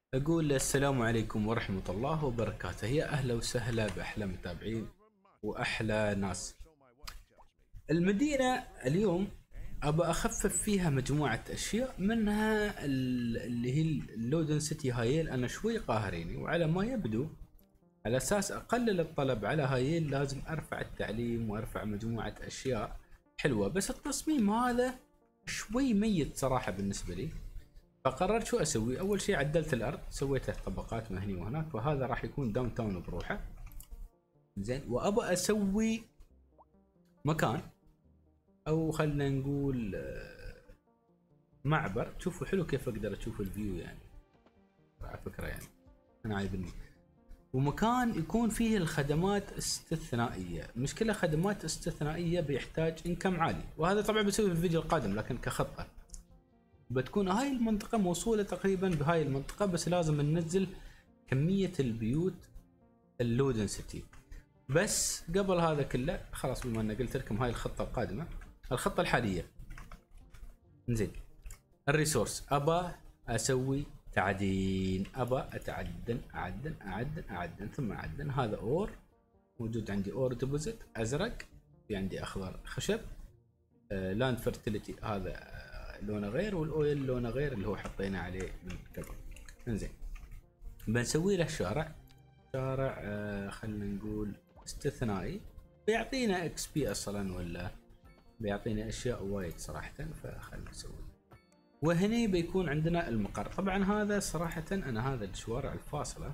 أقول السلام عليكم ورحمة الله وبركاته. يا أهلا وسهلا بأحلى متابعين وأحلى ناس. المدينة اليوم أبى أخفف فيها مجموعة أشياء، منها اللي هي اللودن سيتي هايل. أنا شوي قاهريني، وعلى ما يبدو على أساس أقلل الطلب على هايل لازم أرفع التعليم وأرفع مجموعة أشياء حلوة، بس التصميم هذا شوي ميت صراحة بالنسبة لي. فقررت شو اسوي. اول شيء عدلت الارض، سويته طبقات ما هني وهناك، وهذا راح يكون داون تاون بروحه. زين، وابى اسوي مكان، او خلنا نقول معبر. تشوفوا حلو كيف اقدر اشوف الفيو يعني، على فكره يعني انا عاجبني. ومكان يكون فيه الخدمات استثنائيه، مش كلها خدمات استثنائيه بيحتاج انكم عالي، وهذا طبعا بسوي في الفيديو القادم، لكن كخطه بتكون هاي المنطقة موصولة تقريبا بهاي المنطقة، بس لازم ننزل كمية البيوت اللودن سيتي. بس قبل هذا كله خلاص، بما ان قلت لكم هاي الخطة القادمة، الخطة الحالية نزين الريسورس. ابى اسوي تعدين، ابى اتعدن اعدن ثم اعدن. هذا اور موجود عندي، اور ديبوزيت ازرق، في عندي اخضر خشب. لاند فيرتيليتي هذا لونه غير، والاويل لونه غير اللي هو حطينا عليه من قبل. انزين، بنسوي له شارع. شارع خلينا نقول استثنائي، بيعطينا اكس بي اصلا، ولا بيعطينا اشياء وايد صراحه، فخلنا نسوي. وهني بيكون عندنا المقر. طبعا هذا صراحه انا هذا الشوارع الفاصله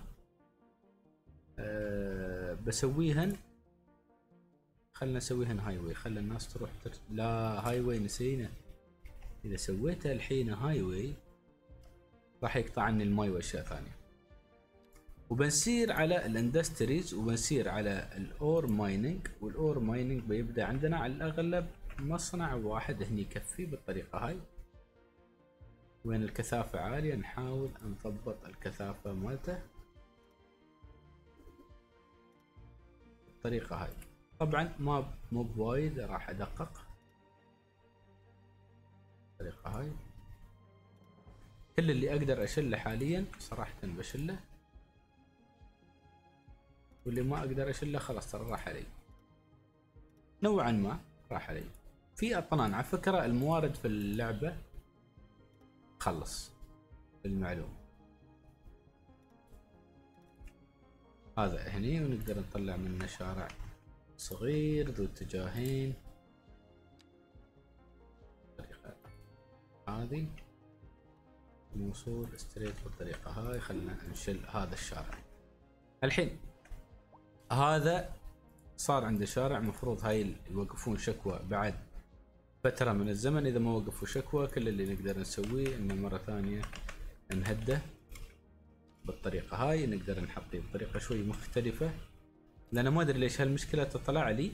بسويهن، خلنا نسويهن هاي واي، خلى الناس تروح لا هاي واي نسينا. اذا سويتها الحين هاي واي راح يقطع عني الماي واشياء ثانيه. وبنسير على الاندستريز، وبنسير على الاور مايننج. والاور مايننج بيبدا عندنا على الاغلب مصنع واحد هني يكفي بالطريقه هاي. وين الكثافه عاليه نحاول نضبط الكثافه مالته بالطريقه هاي. طبعا مو بوايد راح ادقق بالطريقه هاي. كل اللي اقدر اشله حاليا صراحه بشله، واللي ما اقدر اشله خلاص ترى راح علي نوعا ما، راح علي. في اطنان على فكره الموارد في اللعبه خلص بالمعلومه. هذا هني، ونقدر نطلع منه شارع صغير ذو اتجاهين بالطريقه هذه، الوصول ستريت بالطريقه هاي. خلنا نشيل هذا الشارع. الحين هذا صار عنده شارع، مفروض هاي يوقفون شكوى بعد فترة من الزمن. إذا ما وقفوا شكوى كل اللي نقدر نسويه إنه مرة ثانية نهده بالطريقة هاي. نقدر نحطيه بطريقة شوي مختلفة، لأن ما أدري ليش هالمشكلة تطلع لي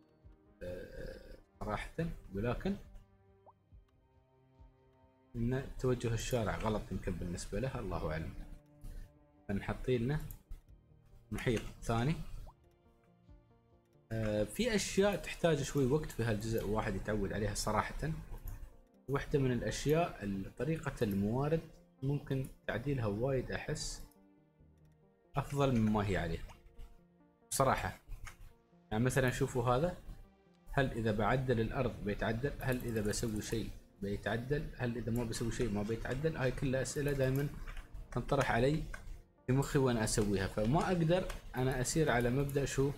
صراحة، ولكن إن توجه الشارع غلط يمكن بالنسبة له، الله أعلم. فنحطي لنا محيط ثاني. في اشياء تحتاج شوي وقت في هالجزء، واحد يتعود عليها صراحة. واحدة من الاشياء طريقة الموارد ممكن تعديلها وايد، احس افضل مما هي عليه بصراحة. يعني مثلا شوفوا هذا، هل اذا بعدل الارض بيتعدل؟ هل اذا بسوي شيء بيتعدل؟ هل اذا ما بسوي شيء ما بيتعدل؟ هاي كلها اسئلة دائما تنطرح علي في مخي وانا اسويها، فما اقدر انا اسير على مبدأ شو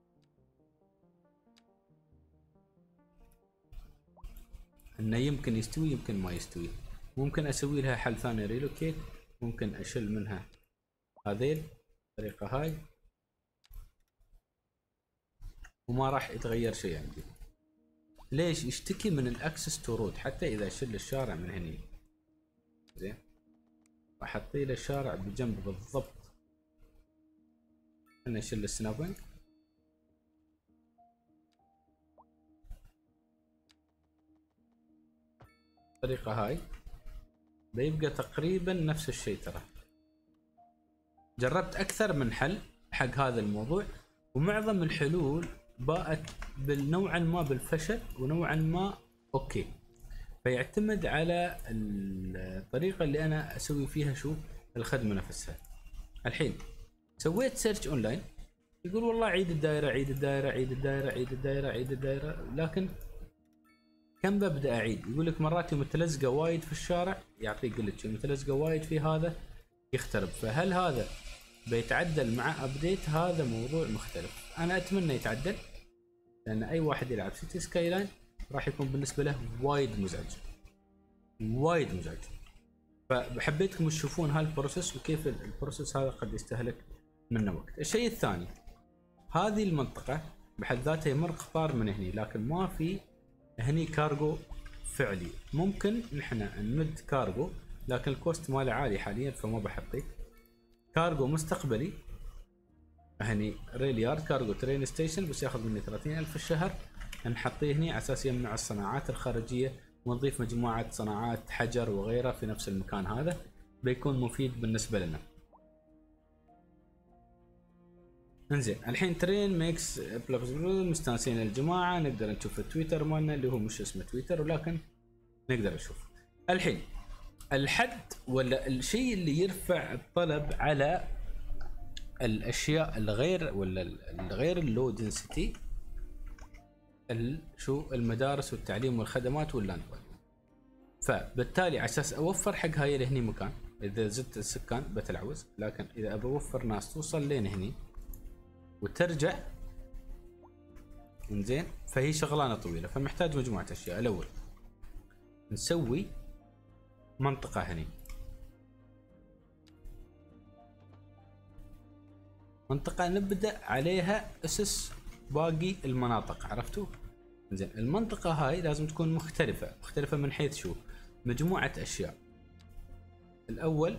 انه يمكن يستوي يمكن ما يستوي. ممكن اسوي لها حل ثاني، ريلوكيت. ممكن اشيل منها هذيل الطريقة هاي، وما راح يتغير شيء عندي. ليش يشتكي من الاكسس تو رود؟ حتى اذا اشيل الشارع من هني، زين، راح احطي له الشارع بجنب بالضبط. خلنا نشيل السنابنج الطريقة هاي، بيبقى تقريبا نفس الشيء. ترى جربت اكثر من حل حق هذا الموضوع، ومعظم الحلول باءت بالنوعا ما بالفشل، ونوعا ما اوكي. فيعتمد على الطريقة اللي انا اسوي فيها شو الخدمه نفسها. الحين سويت سيرش اونلاين، يقول والله عيد الدائره عيد الدائره عيد الدائره عيد الدائره عيد الدائره، لكن كم ببدا اعيد؟ يقول لك مرات يوم متلزقه وايد في الشارع يعطيك جلتش، يوم متلزقه وايد في هذا يخترب. فهل هذا بيتعدل مع ابديت؟ هذا موضوع مختلف. انا اتمنى يتعدل، لان اي واحد يلعب سيتي سكاي لاين راح يكون بالنسبه له وايد مزعج، وايد مزعج. فحبيتكم تشوفون هالبروسيس وكيف البروسيس هذا قد يستهلك منه وقت. الشيء الثاني، هذه المنطقه بحد ذاتها يمر قطار من هني، لكن ما في هني كارغو فعلي. ممكن نحن نمد كارغو، لكن الكوست ماله عالي حاليا فما بحطيه. كارغو مستقبلي هني ريل يارد كارغو ترين ستيشن، بس ياخذ مني 30,000 في الشهر. نحطيه هني على اساس يمنع الصناعات الخارجيه، ونضيف مجموعه صناعات حجر وغيرها في نفس المكان هذا، بيكون مفيد بالنسبه لنا. انزين الحين ترين ميكس مستانسين الجماعه، نقدر نشوف التويتر مالنا اللي هو مش اسمه تويتر، ولكن نقدر نشوف. الحين الحد ولا الشيء اللي يرفع الطلب على الاشياء الغير ولا الغير اللو دنسيتي، شو المدارس والتعليم والخدمات واللاند. فبالتالي على اساس اوفر حق هاي اللي هني مكان، اذا زدت السكان بتلعوز، لكن اذا ابى اوفر ناس توصل لين هني وترجع، انزين فهي شغلانه طويله، فمحتاج مجموعه اشياء. الاول نسوي منطقه هني، منطقه نبدا عليها اسس باقي المناطق، عرفتوا؟ زين المنطقه هاي لازم تكون مختلفه من حيث شو؟ مجموعه اشياء. الاول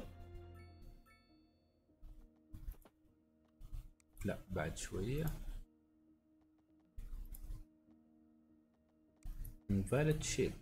لا بعد شويه invalid shape.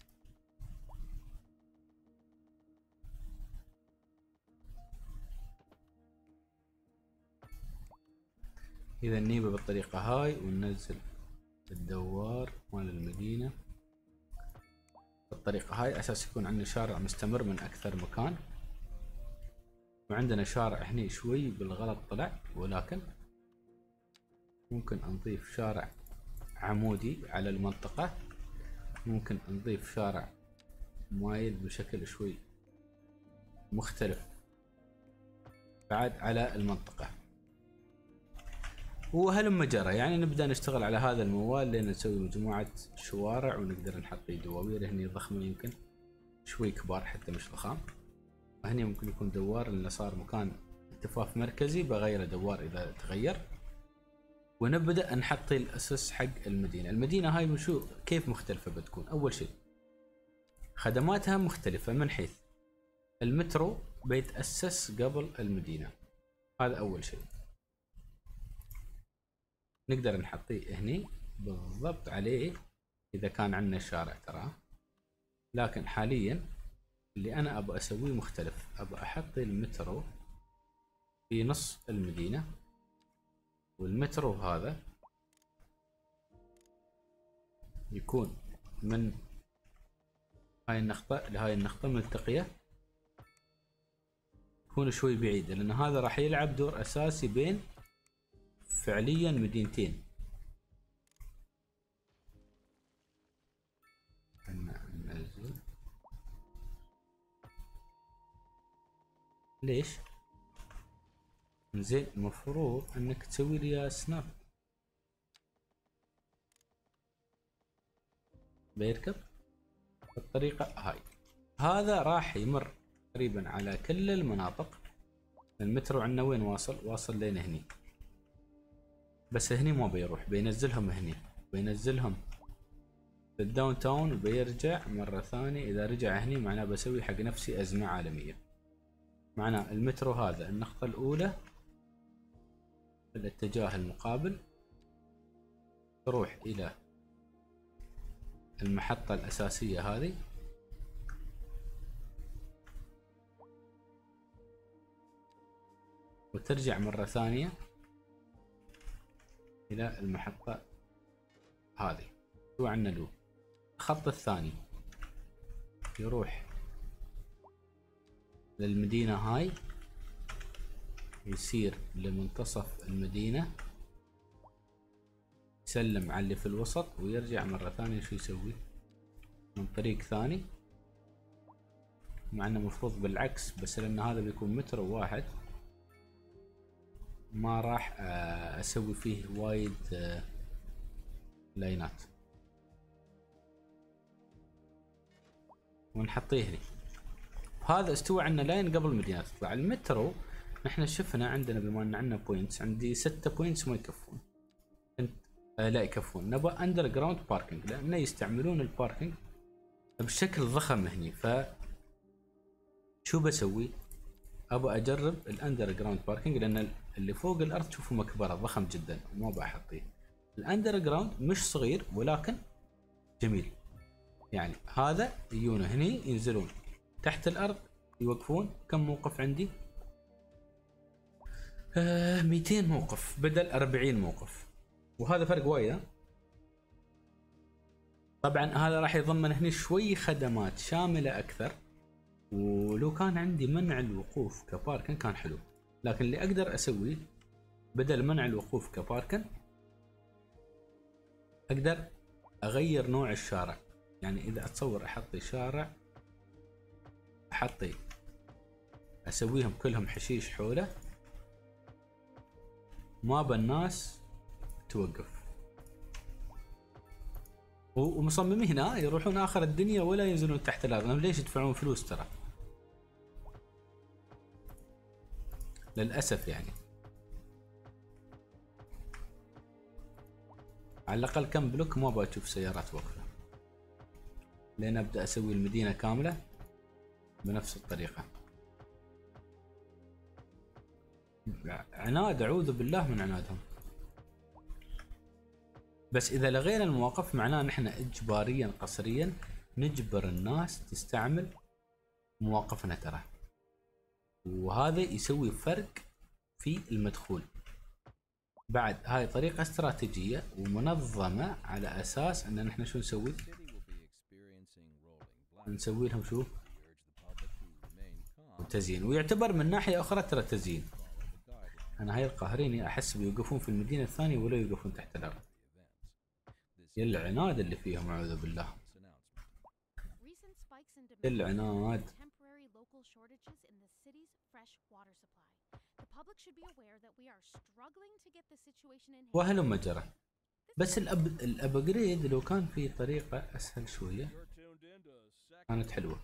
اذا نجيبه بالطريقه هاي وننزل الدوار مال المدينه بالطريقه هاي، اساس يكون عندنا شارع مستمر من اكثر مكان. وعندنا شارع هني شوي بالغلط طلع، ولكن ممكن نضيف شارع عمودي على المنطقه، ممكن نضيف شارع مايل بشكل شوي مختلف بعد على المنطقة، وهلم جرى. يعني نبدأ نشتغل على هذا الموال لين نسوي مجموعة شوارع، ونقدر نحط دوائر هني ضخمة، يمكن شوي كبار حتى مش ضخام. هني ممكن يكون دوار اللي صار مكان التفاف مركزي، بغيره دوار إذا تغير. ونبدأ نحط الأسس حق المدينة. المدينة هاي وشو كيف مختلفة بتكون؟ أول شيء خدماتها مختلفة، من حيث المترو بيتأسس قبل المدينة، هذا أول شيء. نقدر نحطيه هني بالضبط عليه إذا كان عندنا الشارع ترى، لكن حاليا اللي أنا أبغى أسويه مختلف. أبغى أحط المترو في نص المدينة، والمترو هذا يكون من هاي النقطة لهاي النقطة ملتقية، يكون شوي بعيد، لأن هذا راح يلعب دور أساسي بين فعليا مدينتين. ننزل ليش؟ زين المفروض انك تسوي لي سناب بيركب بالطريقة هاي. هذا راح يمر تقريبا على كل المناطق. المترو عندنا وين واصل؟ واصل لين هني، بس هني ما بيروح، بينزلهم هني، بينزلهم في الداون تاون وبيرجع مرة ثانية. إذا رجع هني معناه بسوي حق نفسي أزمة عالمية. معناه المترو هذا النقطة الأولى في الاتجاه المقابل تروح إلى المحطة الأساسية هذه، وترجع مرة ثانية إلى المحطة هذه. شو عندنا لوب. الخط الثاني يروح للمدينة هاي يسير لمنتصف المدينة، يسلم على اللي في الوسط ويرجع مرة ثانية. شو يسوي؟ من طريق ثاني، مع انه مفروض بالعكس، بس لان هذا بيكون متر واحد ما راح اسوي فيه وايد لاينات، ونحطيه هنا. هذا استوى عندنا لاين قبل المدينة تطلع. المترو نحن شفنا عندنا، بما ان عندنا بوينتس، عندي 6 بوينتس ما يكفون. لا يكفون، نبغى اندر جراوند باركينج، لانه يستعملون الباركينج بشكل ضخم هني. ف شو بسوي؟ ابغى اجرب الاندر جراوند باركينج، لان اللي فوق الارض تشوفوا مكبره ضخم جدا وما بحطيه. الاندر جراوند مش صغير ولكن جميل. يعني هذا يجون هني، ينزلون تحت الارض، يوقفون. كم موقف عندي؟ 200 موقف بدل 40 موقف، وهذا فرق وايد. طبعا هذا راح يضمن هني شوي خدمات شامله اكثر، ولو كان عندي منع الوقوف كباركن كان حلو. لكن اللي اقدر اسويه بدل منع الوقوف كباركن، اقدر اغير نوع الشارع. يعني اذا اتصور احطي شارع، اسويهم كلهم حشيش حوله، ما بالناس توقف. ومصممين هنا يروحون اخر الدنيا ولا ينزلون تحت الارض. ليش يدفعون فلوس ترى؟ للاسف يعني. على الاقل كم بلوك ما بشوف سيارات واقفه، لين ابدا اسوي المدينه كامله بنفس الطريقه. عناد، اعوذ بالله من عنادهم. بس اذا لغينا المواقف معناه نحن اجباريا قسريا نجبر الناس تستعمل مواقفنا ترى، وهذا يسوي فرق في المدخول. بعد هاي طريقة استراتيجية ومنظمة، على اساس ان نحن شو نسوي؟ نسوي لهم شو؟ تزيين. ويعتبر من ناحية اخرى ترى تزيين. انا هاي القاهريني احس بيوقفون في المدينة الثانية ولا يوقفون تحت الارض. يا العناد اللي فيهم، اعوذ بالله. العناد. وهلم جرى. بس الابجريد لو كان في طريقة اسهل شوية كانت حلوة.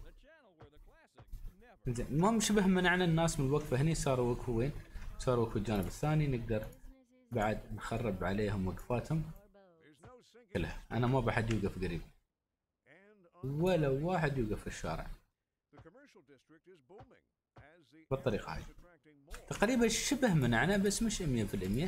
زين، المهم شبه منعنا الناس من الوقفة هني، صاروا وقفوا وين؟ صاروا وقفوا الجانب الثاني. نقدر بعد نخرب عليهم وقفاتهم كلها. انا ما بحد يوقف قريب، ولا واحد يوقف في الشارع بالطريقة هاي. تقريبا شبه منعنا، بس مش 100%.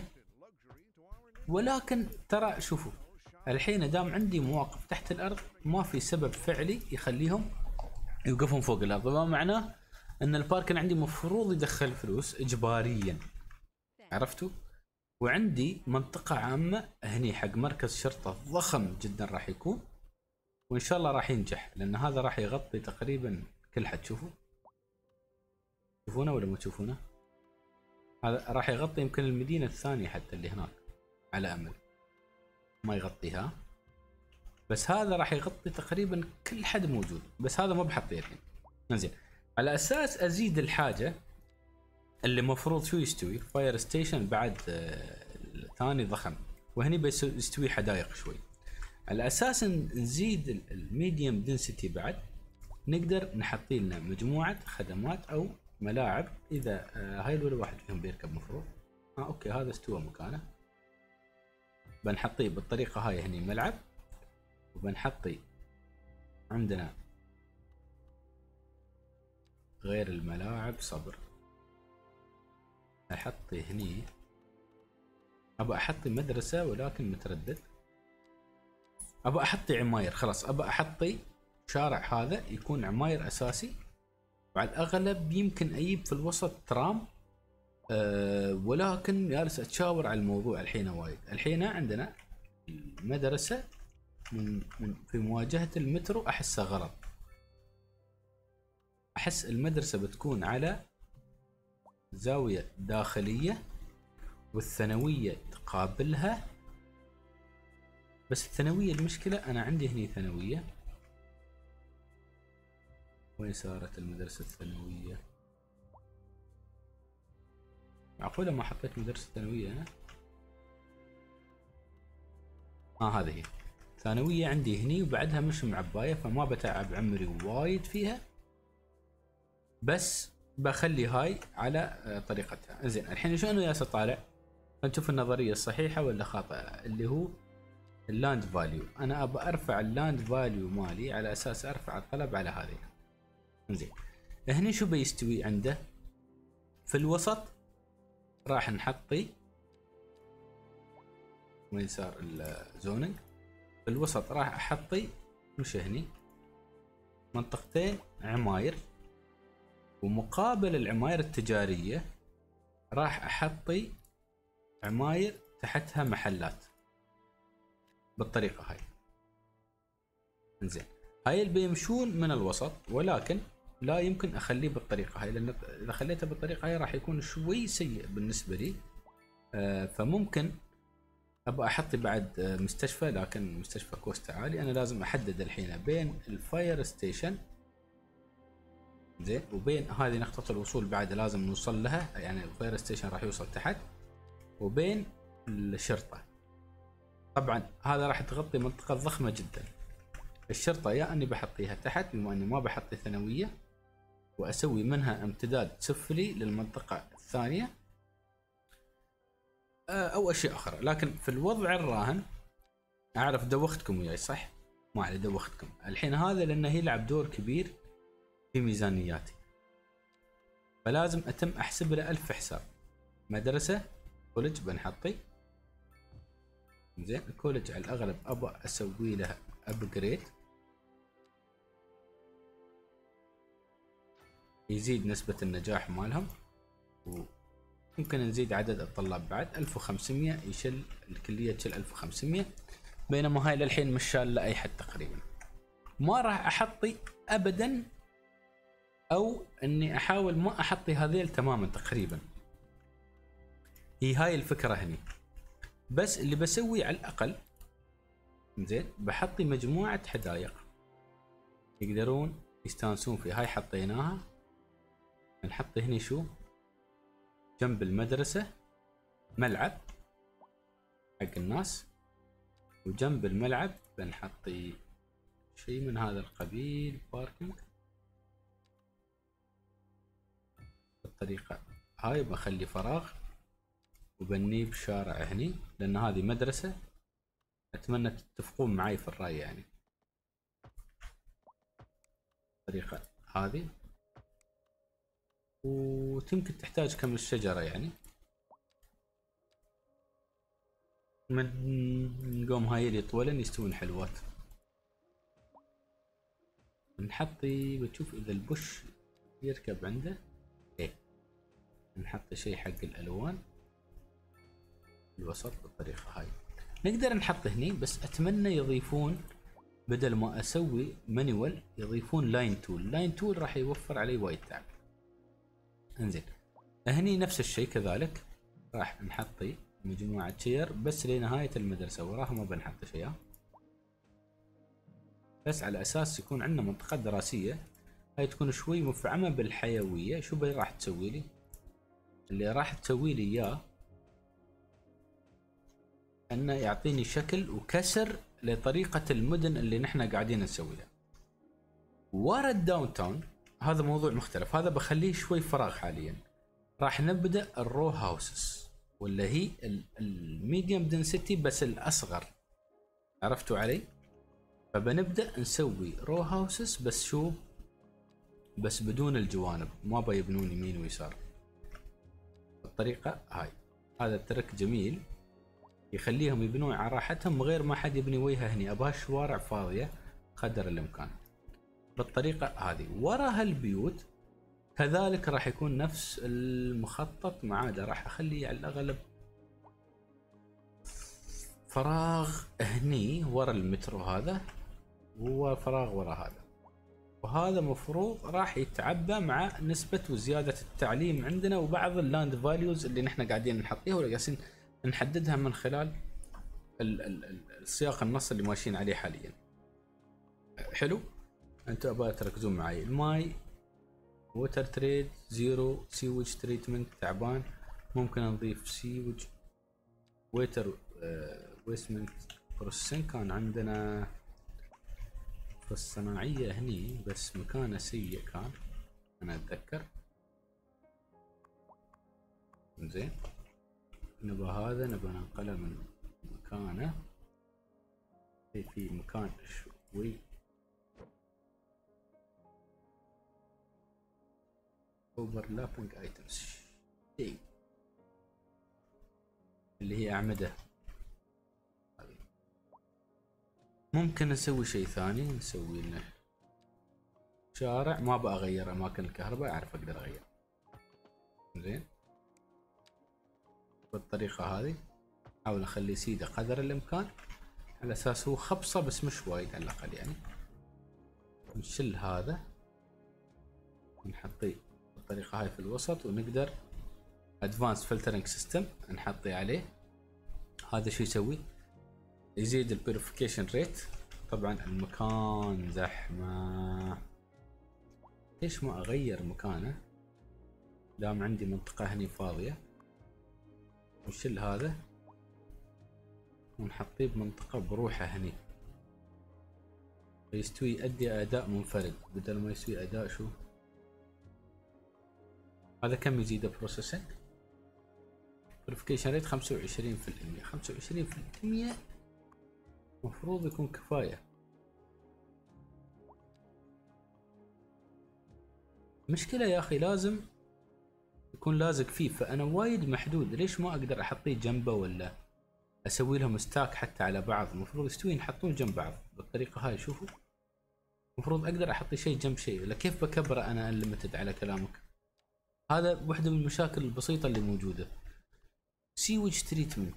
ولكن ترى شوفوا، الحين دام عندي مواقف تحت الارض ما في سبب فعلي يخليهم يوقفون فوق الارض. ما معناه ان الباركن عندي مفروض يدخل فلوس اجباريا، عرفتوا؟ وعندي منطقة عامة هني حق مركز شرطة ضخم جدا راح يكون، وان شاء الله راح ينجح، لان هذا راح يغطي تقريبا كل حد. شوفوا، تشوفونه ولا ما تشوفونه؟ هذا راح يغطي يمكن المدينة الثانية حتى اللي هناك، على امل ما يغطيها. بس هذا راح يغطي تقريبا كل حد موجود. بس هذا ما بحطيه الحين. زين، على اساس ازيد الحاجة اللي مفروض شو يستوي؟ فاير ستيشن بعد ثاني ضخم، وهني بيستوي حدائق شوي. على اساس نزيد الميديوم دنسيتي بعد، نقدر نحط لنا مجموعة خدمات او ملاعب. اذا هاي ولا واحد فيهم بيركب مفروض. اوكي، هذا استوى مكانه. بنحطيه بالطريقة هاي هني ملعب، وبنحطي عندنا غير الملاعب. صبر، احطي هني. ابى احطي مدرسة ولكن متردد. ابى احطي عماير، خلاص ابى احطي شارع هذا يكون عماير اساسي. وعلى الاغلب يمكن اجيب في الوسط ترام، ولكن جالس اتشاور على الموضوع الحين وايد. الحين عندنا المدرسة من في مواجهة المترو، احسها غلط. احس المدرسة بتكون على زاوية داخلية والثانوية تقابلها. بس الثانوية المشكلة أنا عندي هني ثانوية. وين صارت المدرسة الثانوية؟ معقولة ما حطيت مدرسة ثانوية أنا؟ هذه هي ثانوية عندي هني وبعدها مش معباية، فما بتعب عمري وايد فيها، بس بخلي هاي على طريقتها. زين الحين شنو ياس طالع؟ نشوف النظرية الصحيحة ولا خاطئة، اللي هو اللاند فاليو. انا ابى ارفع اللاند فاليو مالي على اساس ارفع الطلب على هذه. زين هني شو بيستوي عنده؟ في الوسط راح نحطي، وين صار الزوننج؟ في الوسط راح احطي مش هني منطقتين عماير، ومقابل العماير التجارية راح احطي عماير تحتها محلات بالطريقة هاي. انزين هاي اللي بيمشون من الوسط، ولكن لا يمكن اخليه بالطريقة هاي، لان اذا خليته بالطريقة هاي راح يكون شوي سيء بالنسبة لي. فممكن ابغى احط بعد مستشفى، لكن مستشفى كوست عالي. انا لازم احدد الحين بين الفاير ستيشن زين وبين هذه نقطة الوصول بعد لازم نوصل لها، يعني الفاير ستيشن راح يوصل تحت، وبين الشرطة. طبعا هذا راح تغطي منطقة ضخمة جدا. الشرطة يا اني بحطيها تحت بما اني ما بحطي ثانوية، واسوي منها امتداد سفلي للمنطقة الثانية، او اشياء اخرى. لكن في الوضع الراهن اعرف دوختكم وياي صح؟ ما علي دوختكم الحين هذا لانه يلعب دور كبير في ميزانياتي، فلازم اتم احسب له 1000 حساب. مدرسة كولج بنحطي. زين الكولج على الاغلب ابى اسوي له ابجريد يزيد نسبة النجاح مالهم، ويمكن نزيد عدد الطلاب بعد. 1500 يشل الكلية، تشل 1500، بينما هاي للحين مش شال لاي حد تقريبا. ما راح احطي ابدا، او اني احاول ما احطي هذيل تماما تقريبا. هي هاي الفكرة هني، بس اللي بسوي على الاقل زين بحطي مجموعة حدائق يقدرون يستانسون فيها. هاي حطيناها، نحط هني شو جنب المدرسة ملعب حق الناس، وجنب الملعب بنحطي شيء من هذا القبيل باركينج بالطريقة هاي. بخلي فراغ وبنيه بشارع هني، لان هذه مدرسة. اتمنى تتفقون معي في الرأي يعني. الطريقة هذه، وتمكن تحتاج كم الشجرة يعني. من قوم هاي اللي طولن يستوون حلوات. نحطي بتشوف اذا البش يركب عنده ايه، نحط شيء حق الالوان الوسط بالطريقة هاي. نقدر نحط هني، بس اتمنى يضيفون بدل ما اسوي مانيوال يضيفون لاين تول. لاين تول راح يوفر علي وايد تعب. انزين هني نفس الشيء كذلك، راح نحطي مجموعة شير بس لنهاية المدرسة، وراها ما بنحط شيء، بس على اساس يكون عندنا منطقة دراسية. هاي تكون شوي مفعمة بالحيوية. شو راح تسوي لي؟ اللي راح تسوي لي اياه انه يعطيني شكل وكسر لطريقة المدن اللي نحن قاعدين نسويها. ورا الداون تاون هذا موضوع مختلف، هذا بخليه شوي فراغ حاليا. راح نبدأ الرو هاوسز، ولا هي الميديوم دنسيتي بس الاصغر، عرفتوا علي؟ فبنبدأ نسوي رو هاوسز بس شو؟ بس بدون الجوانب، ما بيبنون يمين ويسار بالطريقة هاي. هذا الترك جميل يخليهم يبنون على راحتهم من غير ما حد يبني وجهه هني. ابغى شوارع فاضية قدر الامكان بالطريقة هذه. ورا هالبيوت كذلك راح يكون نفس المخطط، ما عدا راح اخلي على الاغلب فراغ هني ورا المترو هذا، وفراغ ورا هذا. وهذا مفروض راح يتعبى مع نسبة وزيادة التعليم عندنا وبعض اللاند فاليوز اللي نحن قاعدين نحطيها وجالسين نحددها من خلال السياق النص اللي ماشيين عليه حاليا. حلو. انتوا ابغى تركزون معي. الماي ووتر تريد زيرو، سيوج تريتمنت تعبان، ممكن نضيف سيوج ويتر ويسمنت بروسيسنج. كان عندنا في الصناعية هني بس مكانه سيء كان انا اتذكر. زين نبى هذا نبى ننقله من مكانه في مكان شوي overlapping items شيء اللي هي أعمدة. ممكن نسوي شيء ثاني، نسوي لنا شارع. ما بغير أماكن الكهرباء، أعرف أقدر أغير. زين بالطريقة هذه أحاول أخلي سيده قدر الإمكان على أساس هو خبصة بس مش وايد على الأقل يعني. نشيل هذا نحطيه بالطريقة هاي في الوسط، ونقدر Advanced Filtering System نحطيه عليه. هذا شو يسوي؟ يزيد البيوريفيكيشن ريت. طبعا المكان زحمة، ليش ما أغير مكانه دام عندي منطقة هني فاضية. نشيل هذا ونحطيه بمنطقة بروحه هني فيستوي يؤدي أداء منفرد بدل ما يسوي أداء شو. هذا كم يزيد بروسيسنج؟ بيوريفيكيشن ريت 25%. 25% مفروض يكون كفاية. مشكلة يا أخي لازم يكون لازق فيه، فأنا وايد محدود. ليش ما أقدر أحطيه جنبه ولا أسوي لهم ستاك حتى على بعض؟ المفروض يستوي ينحطون جنب بعض بالطريقة هاي. شوفوا المفروض أقدر أحط شيء جنب شيء، ولا كيف بكبره أنا انليمتد على كلامك؟ هذا واحدة من المشاكل البسيطة اللي موجودة. سيوج تريتمنت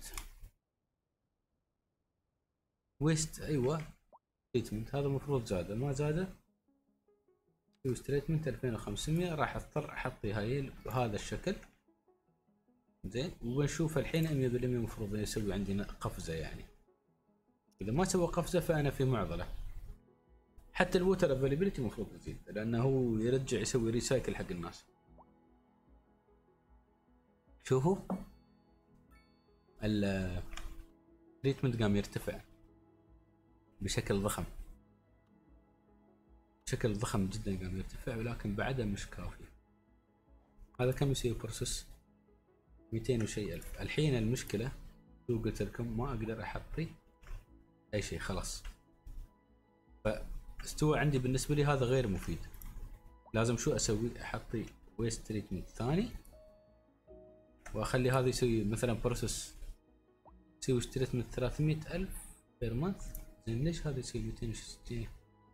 ويست، أيوة تريتمنت هذا المفروض زاده ما زاده. سيوج تريتمنت 2500 راح أضطر أحطي هاي بهذا الشكل. زين وبنشوف الحين 100% المفروض يسوي عندنا قفزة يعني. إذا ما سوى قفزة فأنا في معضلة. حتى الووتر افيلابيلتي المفروض يزيد لأنه هو يرجع يسوي ريسايكل حق الناس. شوفوا التريتمنت قام يرتفع بشكل ضخم، بشكل ضخم جدا قام يرتفع، ولكن بعده مش كافي. هذا كم يسوي بروسس؟ 200 وشيء ألف. الحين المشكلة شو قلت لكم، ما أقدر أحطي أي شيء خلاص. فاستوى عندي بالنسبة لي هذا غير مفيد. لازم شو أسوي؟ أحطي ويست تريتمنت ثاني وأخلي هذا يسوي مثلا بروسس سيوج تريتمنت 300,000 بير مانث. زين ليش هذا يسوي 260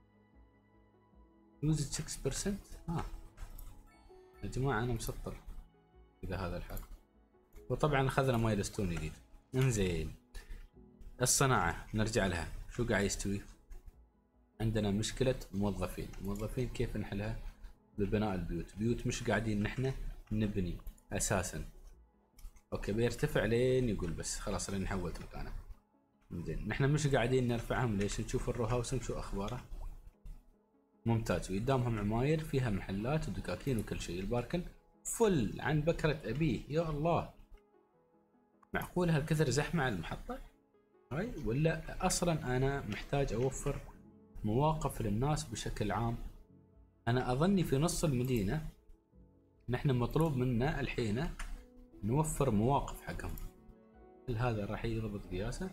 يوز 6%؟ يا جماعة أنا مسطر إذا هذا الحال. وطبعا أخذنا مايلستون جديد. انزين الصناعة نرجع لها. شو قاعد يستوي؟ عندنا مشكلة موظفين. موظفين كيف نحلها؟ ببناء البيوت. بيوت مش قاعدين نحن نبني أساسا. اوكي بيرتفع لين يقول بس خلاص لين حولت مكانه. زين نحن مش قاعدين نرفعهم. ليش؟ نشوف الرو هاوسنج شو اخباره. ممتاز وقدامهم عماير فيها محلات ودكاكين وكل شيء. الباركن فل عن بكرة ابيه. يا الله معقول هالكثر زحمة على المحطة هاي؟ ولا اصلا انا محتاج اوفر مواقف للناس بشكل عام؟ انا اظني في نص المدينة نحن مطلوب منا الحين نوفر مواقف حقهم. هل هذا راح يضبط قياسه؟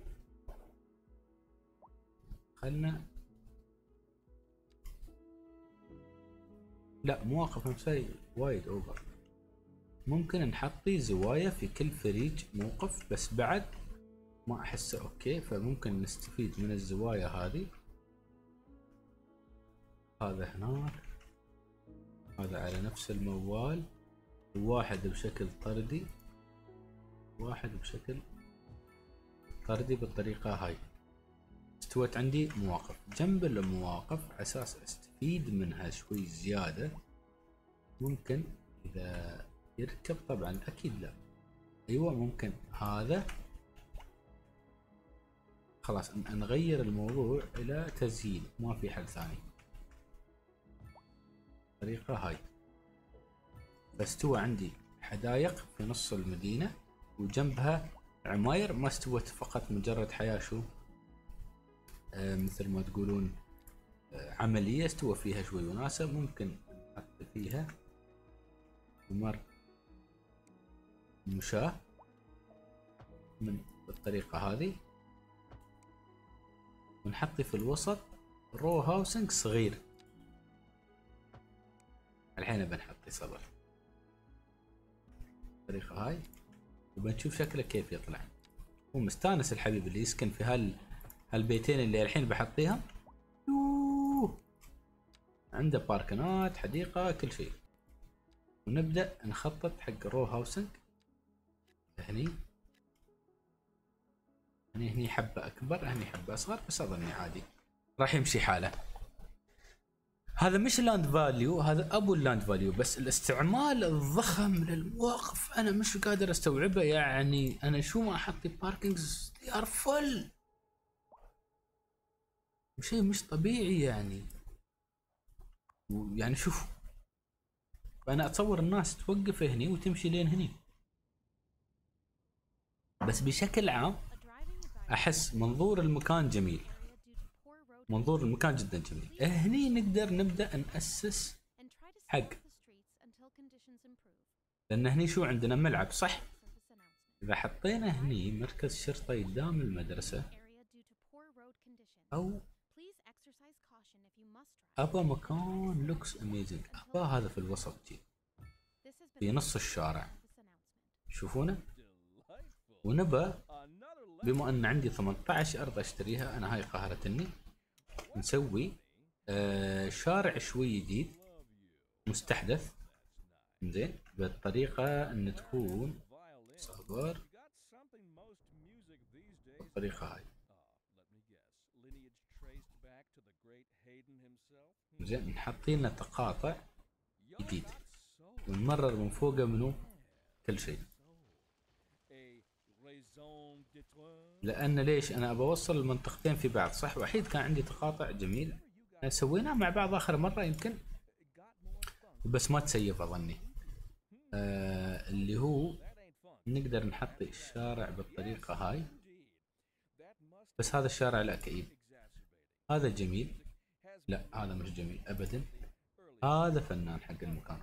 خلنا لا مواقف نفسها وايد اوفر. ممكن نحطي زوايا في كل فريج موقف بس بعد ما احسه اوكي. فممكن نستفيد من الزوايا هذه. هذا هناك، هذا على نفس الموال، واحد بشكل طردي واحد بشكل طردي بالطريقة هاي. استوت عندي مواقف جنب المواقف على اساس استفيد منها شوي زيادة. ممكن اذا يركب طبعا اكيد لا. ايوه ممكن هذا خلاص نغير الموضوع الى تزيين، ما في حل ثاني. الطريقة هاي فاستوى عندي حدائق في نص المدينة وجنبها عماير، ما استوت فقط مجرد حياة شو مثل ما تقولون عملية، استوى فيها شوي وناسة. ممكن نحط فيها ممر مشاة من الطريقة هذه، ونحط في الوسط رو هاوسنج صغير. الحين بنحط صبر الطريقة هاي وبنشوف شكله كيف يطلع. هو مستانس الحبيب اللي يسكن في هالبيتين اللي الحين بحطيهم. عنده باركنات، حديقة، كل شيء. ونبدأ نخطط حق رو هاوسنج. هني حبة أكبر، هني حبة أصغر، بس أظني عادي راح يمشي حاله. هذا مش لاند فاليو، هذا ابو اللاند فاليو، بس الاستعمال الضخم للمواقف انا مش قادر استوعبه. يعني انا شو ما احط باركنجز ار فل، شيء مش طبيعي يعني. يعني شوف انا اتصور الناس توقف هني وتمشي لين هني، بس بشكل عام احس منظور المكان جميل، منظور المكان جدا جميل. هني نقدر نبدأ نأسس حق، لان هني شو عندنا ملعب صح. اذا حطينا هني مركز شرطة قدام المدرسة، او ابى مكان لوكس اميزنج، ابى هذا في الوسط جي في نص الشارع، تشوفونه. ونبى بما ان عندي 18 ارض اشتريها، انا هاي قاهرة، نسوي شارع شوي جديد مستحدث، زين، بالطريقة ان تكون صبر بالطريقة هاي، زين. نحط لنا تقاطع جديد ونمرر من فوقه منو كل شيء. لان ليش انا ابى اوصل المنطقتين في بعض صح، واحيد كان عندي تقاطع جميل سويناه مع بعض اخر مرة يمكن، بس ما تسيف اظني. اللي هو نقدر نحط الشارع بالطريقة هاي، بس هذا الشارع لا كئيب، هذا جميل، لا هذا مش جميل ابدا. هذا فنان حق المكان،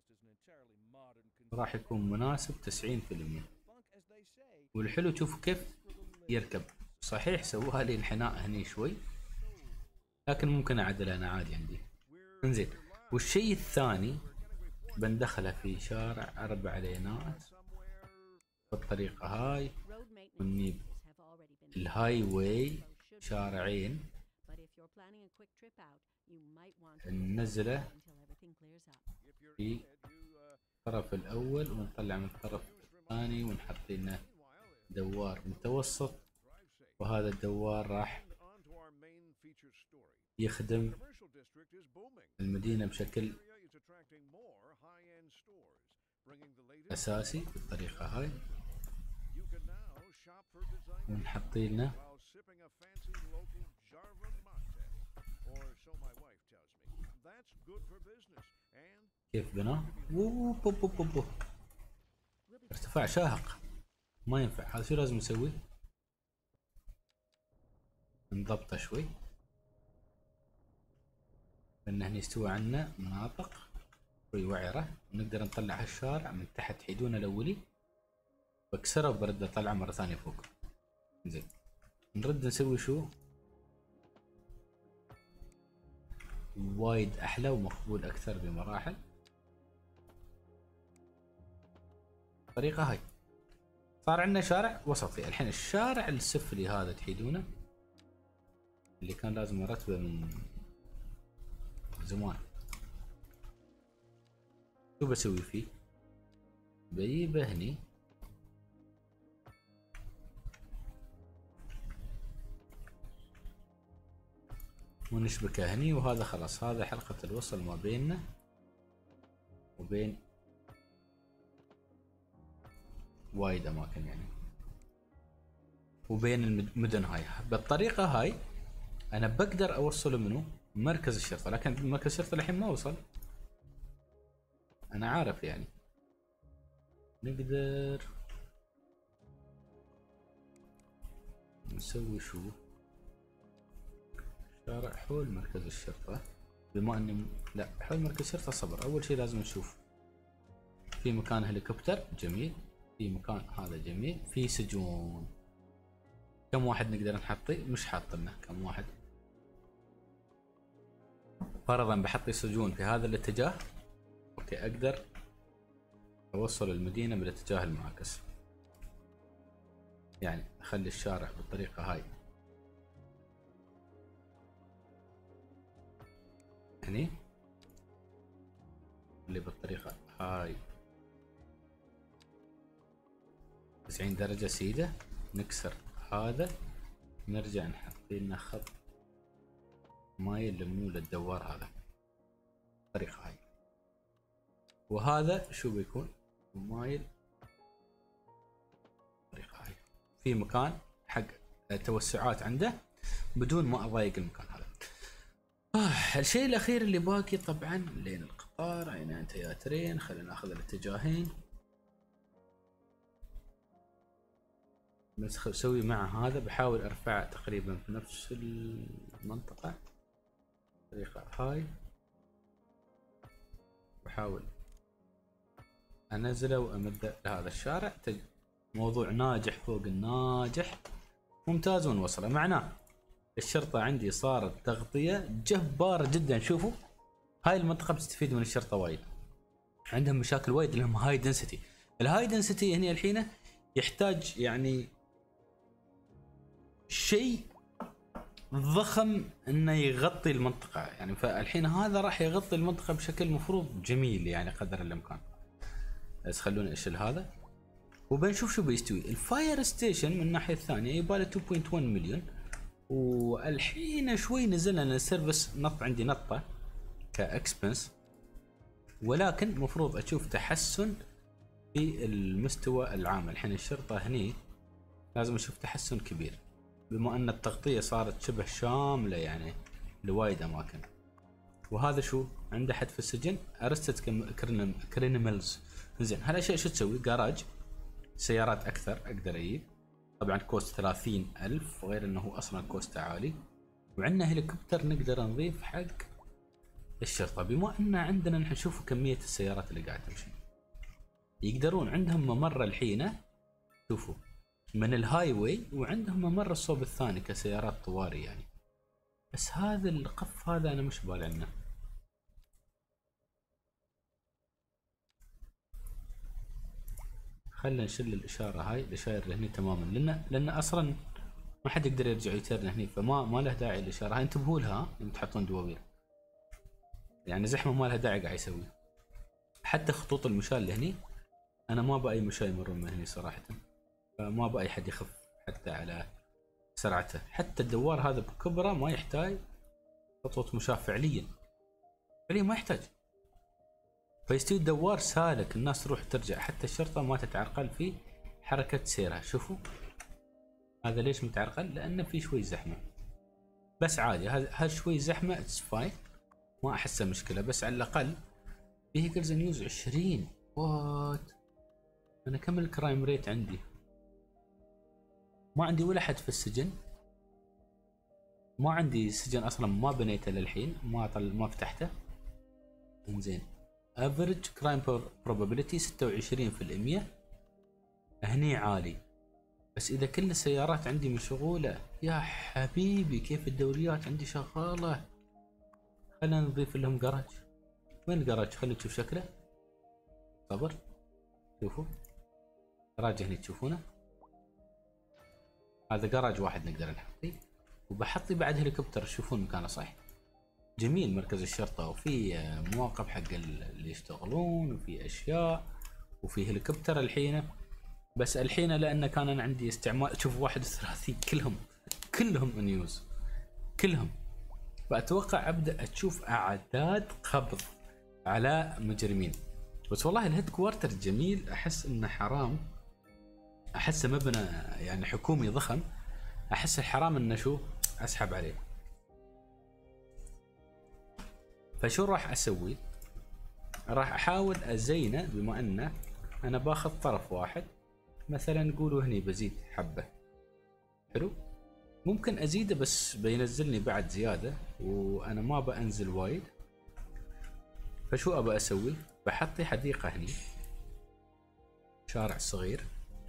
راح يكون مناسب 90%. والحلو شوفوا كيف يركب، صحيح سووها لي انحناء هني شوي، لكن ممكن اعدلها انا عادي عندي. انزين، والشيء الثاني بندخله في شارع 4 لينات بالطريقة هاي، ونجيب الهاي واي شارعين ننزله في الطرف الاول ونطلع من الطرف الثاني، ونحط لنا دوار متوسط، وهذا الدوار راح يخدم المدينة بشكل اساسي بالطريقة هاي. ونحط لنا كيف بناه، ارتفاع شاهق ما ينفع. هذا شو لازم نسوي؟ نضبطه شوي، لان هني استوى عنا مناطق شوي وعرة، ونقدر نطلع هالشارع من تحت حيدونه الاولي، بكسره وبرد اطلعه مرة ثانية فوق. زين، نرد نسوي شو وايد احلى ومقبول اكثر بمراحل. الطريقة هاي صار عندنا شارع وسطي. الحين الشارع السفلي هذا تحيدونه اللي كان لازم ارتبه من زمان، شو بسوي فيه؟ بجيبه هني ونشبكه هني، وهذا خلاص هذا حلقة الوصل ما بيننا وبين وايد اماكن يعني، وبين المدن هاي. بالطريقة هاي انا بقدر اوصله منه مركز الشرطة، لكن مركز الشرطة الحين ما وصل، انا عارف يعني. نقدر نسوي شو؟ شارع حول مركز الشرطة، بما اني لا حول مركز الشرطة صبر. اول شيء لازم نشوف في مكان هليكوبتر جميل، في مكان هذا جميل، في سجون. كم واحد نقدر نحطي؟ مش حاطلنا كم واحد. فرضا بحطي سجون في هذا الاتجاه، اوكي اقدر اوصل المدينة بالاتجاه المعاكس، يعني اخلي الشارع بالطريقة هاي هني، اللي بالطريقة هاي 90 درجة سيدة، نكسر هذا، نرجع نحط لنا خط مايل لمنو للدوار هذا بالطريقة هاي، وهذا شو بيكون مايل بالطريقة هاي، في مكان حق توسعات عنده بدون ما اضايق المكان هذا. الشيء الاخير اللي باقي طبعا لين القطار، اين انت يا ترين؟ خلينا ناخذ الاتجاهين، بس اسوي مع هذا بحاول ارفعه تقريبا في نفس المنطقة الطريقة هاي، بحاول انزله وامده لهذا الشارع. موضوع ناجح فوق الناجح، ممتاز ونوصله. معناه الشرطة عندي صارت تغطية جبارة جدا. شوفوا هاي المنطقة بتستفيد من الشرطة وايد، عندهم مشاكل وايد لهم هاي دنسيتي. الهاي دنسيتي هنا الحين يحتاج يعني شيء ضخم انه يغطي المنطقة يعني، فالحين هذا راح يغطي المنطقة بشكل مفروض جميل يعني قدر الامكان. بس خلوني اشيل هذا وبنشوف شو بيستوي. الفاير ستيشن من الناحية الثانية يباله 2.1 مليون، والحين شوي نزلنا السيرفس نط عندي نطة كاكسبنس، ولكن مفروض اشوف تحسن في المستوى العام. الحين الشرطة هني لازم اشوف تحسن كبير، بما ان التغطية صارت شبه شاملة يعني لوايد اماكن. وهذا شو عنده حد في السجن ارستد كرينيمالز. زين هالاشياء شو تسوي؟ جراج سيارات اكثر اقدر اجيب، طبعا كوست 30,000 غير انه اصلا كوست عالي، وعندنا هليكوبتر نقدر نضيف حق الشرطة. بما ان عندنا نشوف كمية السيارات اللي قاعدة تمشي، يقدرون عندهم ممر الحين شوفوا من الهاي واي، وعندهم ممر الصوب الثاني كسيارات طوارئ يعني. بس هذا القف هذا انا مش بالي عنه. خلنا نشيل الاشاره هاي، الاشاره هني تماما، لان اصلا ما حد يقدر يرجع يترن هني، فما له داعي الاشاره هاي. انتبهوا لها لما تحطون دواوير، يعني زحمه ما لها داعي قاعد يسوي. حتى خطوط المشاة اللي هني انا ما باي مشاة يمرون من هني صراحه، فما باي حد يخف حتى على سرعته. حتى الدوار هذا بكبره ما يحتاج خطوط مشاة فعليا ما يحتاج، فيستوي الدوار سالك، الناس تروح ترجع، حتى الشرطة ما تتعرقل في حركة سيرها. شوفوا هذا ليش متعرقل؟ لأنه في شوي زحمة، بس عادي هذا شوي زحمة اتس فاين، ما أحسه مشكلة. بس على الأقل فيهيكلز نيوز 20. وات أنا كم الكرايم ريت عندي؟ ما عندي ولا حد في السجن، ما عندي سجن أصلا ما بنيته للحين، ما فتحته. انزين average crime probability 26%، هني عالي. بس اذا كل السيارات عندي مشغولة يا حبيبي كيف الدوريات عندي شغالة. خلينا نضيف لهم جراج. وين الجراج؟ خلينا نشوف شكله. صبر شوفوا جراج هني تشوفونه، هذا جراج واحد نقدر نحطيه، وبحطي بعد هليكوبتر. تشوفون مكانه صح؟ جميل مركز الشرطة، وفي مواقف حق اللي يشتغلون، وفي اشياء، وفي هليكوبتر الحين. بس الحين لان كان انا عندي استعمال، شوف 31 كلهم نيوز كلهم. فاتوقع ابدا تشوف اعداد قبض على مجرمين. بس والله الهيد كوارتر جميل، احس انه حرام، احسه مبنى يعني حكومي ضخم، احس الحرام انه شو اسحب عليه. فشو راح اسوي؟ راح احاول ازينه، بما انه انا باخذ طرف واحد، مثلا نقولوا هني بزيد حبه. حلو، ممكن ازيده بس بينزلني بعد زياده وانا ما بانزل وايد. فشو ابى اسوي؟ بحطي حديقه هني، شارع صغير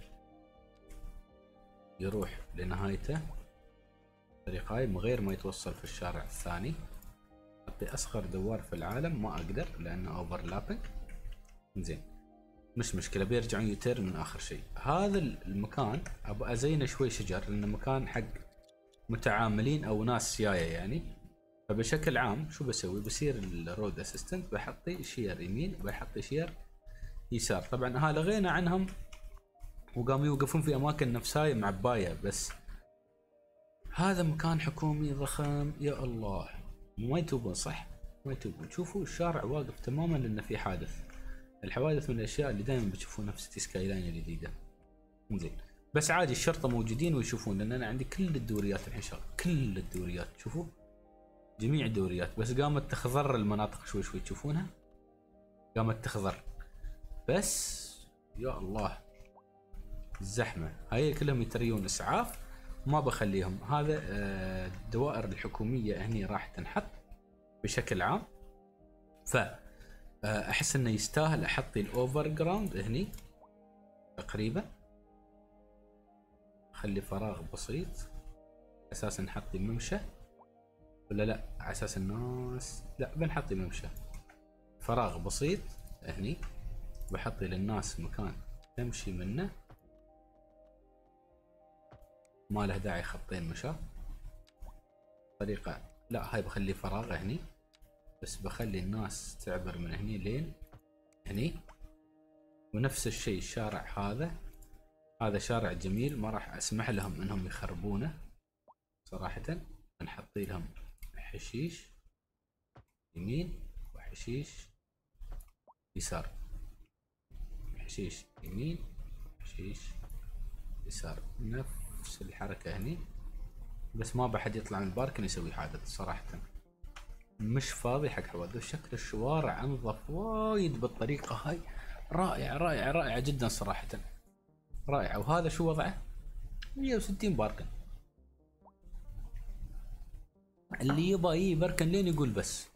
يروح لنهايته الطريق هاي من غير ما يتوصل في الشارع الثاني. حطي اصغر دوار في العالم، ما اقدر لانه اوفرلابنج. زين مش مشكله، بيرجعون يوتيرن من اخر شيء. هذا المكان ابى ازينه شوي شجر، لانه مكان حق متعاملين او ناس جايه يعني. فبشكل عام شو بسوي؟ بصير الرود اسيستنت، بحطي شير يمين وبحطي شير يسار. طبعا ها لغينا عنهم وقاموا يوقفون في اماكن نفس هاي معبايه، بس هذا مكان حكومي ضخم يا الله. ما يتوبون صح؟ ما يتوبون. شوفوا الشارع واقف تماما لانه في حادث. الحوادث من الاشياء اللي دائما بتشوفونها في سيتي سكاي لاين الجديده. زين بس عادي الشرطه موجودين ويشوفون، لان انا عندي كل الدوريات الحين شغال، كل الدوريات شوفوا جميع الدوريات. بس قامت تخضر المناطق شوي شوي، تشوفونها قامت تخضر. بس يا الله الزحمه هاي كلهم يتريون اسعاف، ما بخليهم. هذا الدوائر الحكوميه هني راح تنحط بشكل عام. ف احس انه يستاهل احطي الاوفر جراوند هني تقريبا، خلي فراغ بسيط اساسا نحطي ممشى، ولا لا على اساس الناس، لا بنحطي ممشى، فراغ بسيط هني، بحطي للناس مكان تمشي منه، ما له داعي خطين مشاة طريقة. لا هاي بخلي فراغ هني، بس بخلي الناس تعبر من هني لين هني. ونفس الشيء الشارع هذا شارع جميل، ما راح اسمح لهم انهم يخربونه صراحة. بنحطي لهم حشيش يمين وحشيش يسار، حشيش يمين حشيش يسار، نفس الحركة هني. بس ما بحد يطلع من الباركن يسوي حادث صراحة، مش فاضي حق حوادث. شكل الشوارع انظف وايد بالطريقة هاي، رائع رائع رائع جدا صراحة، رائع. وهذا شو وضعه؟ 160 باركن، اللي يبغى يبركن لين يقول بس.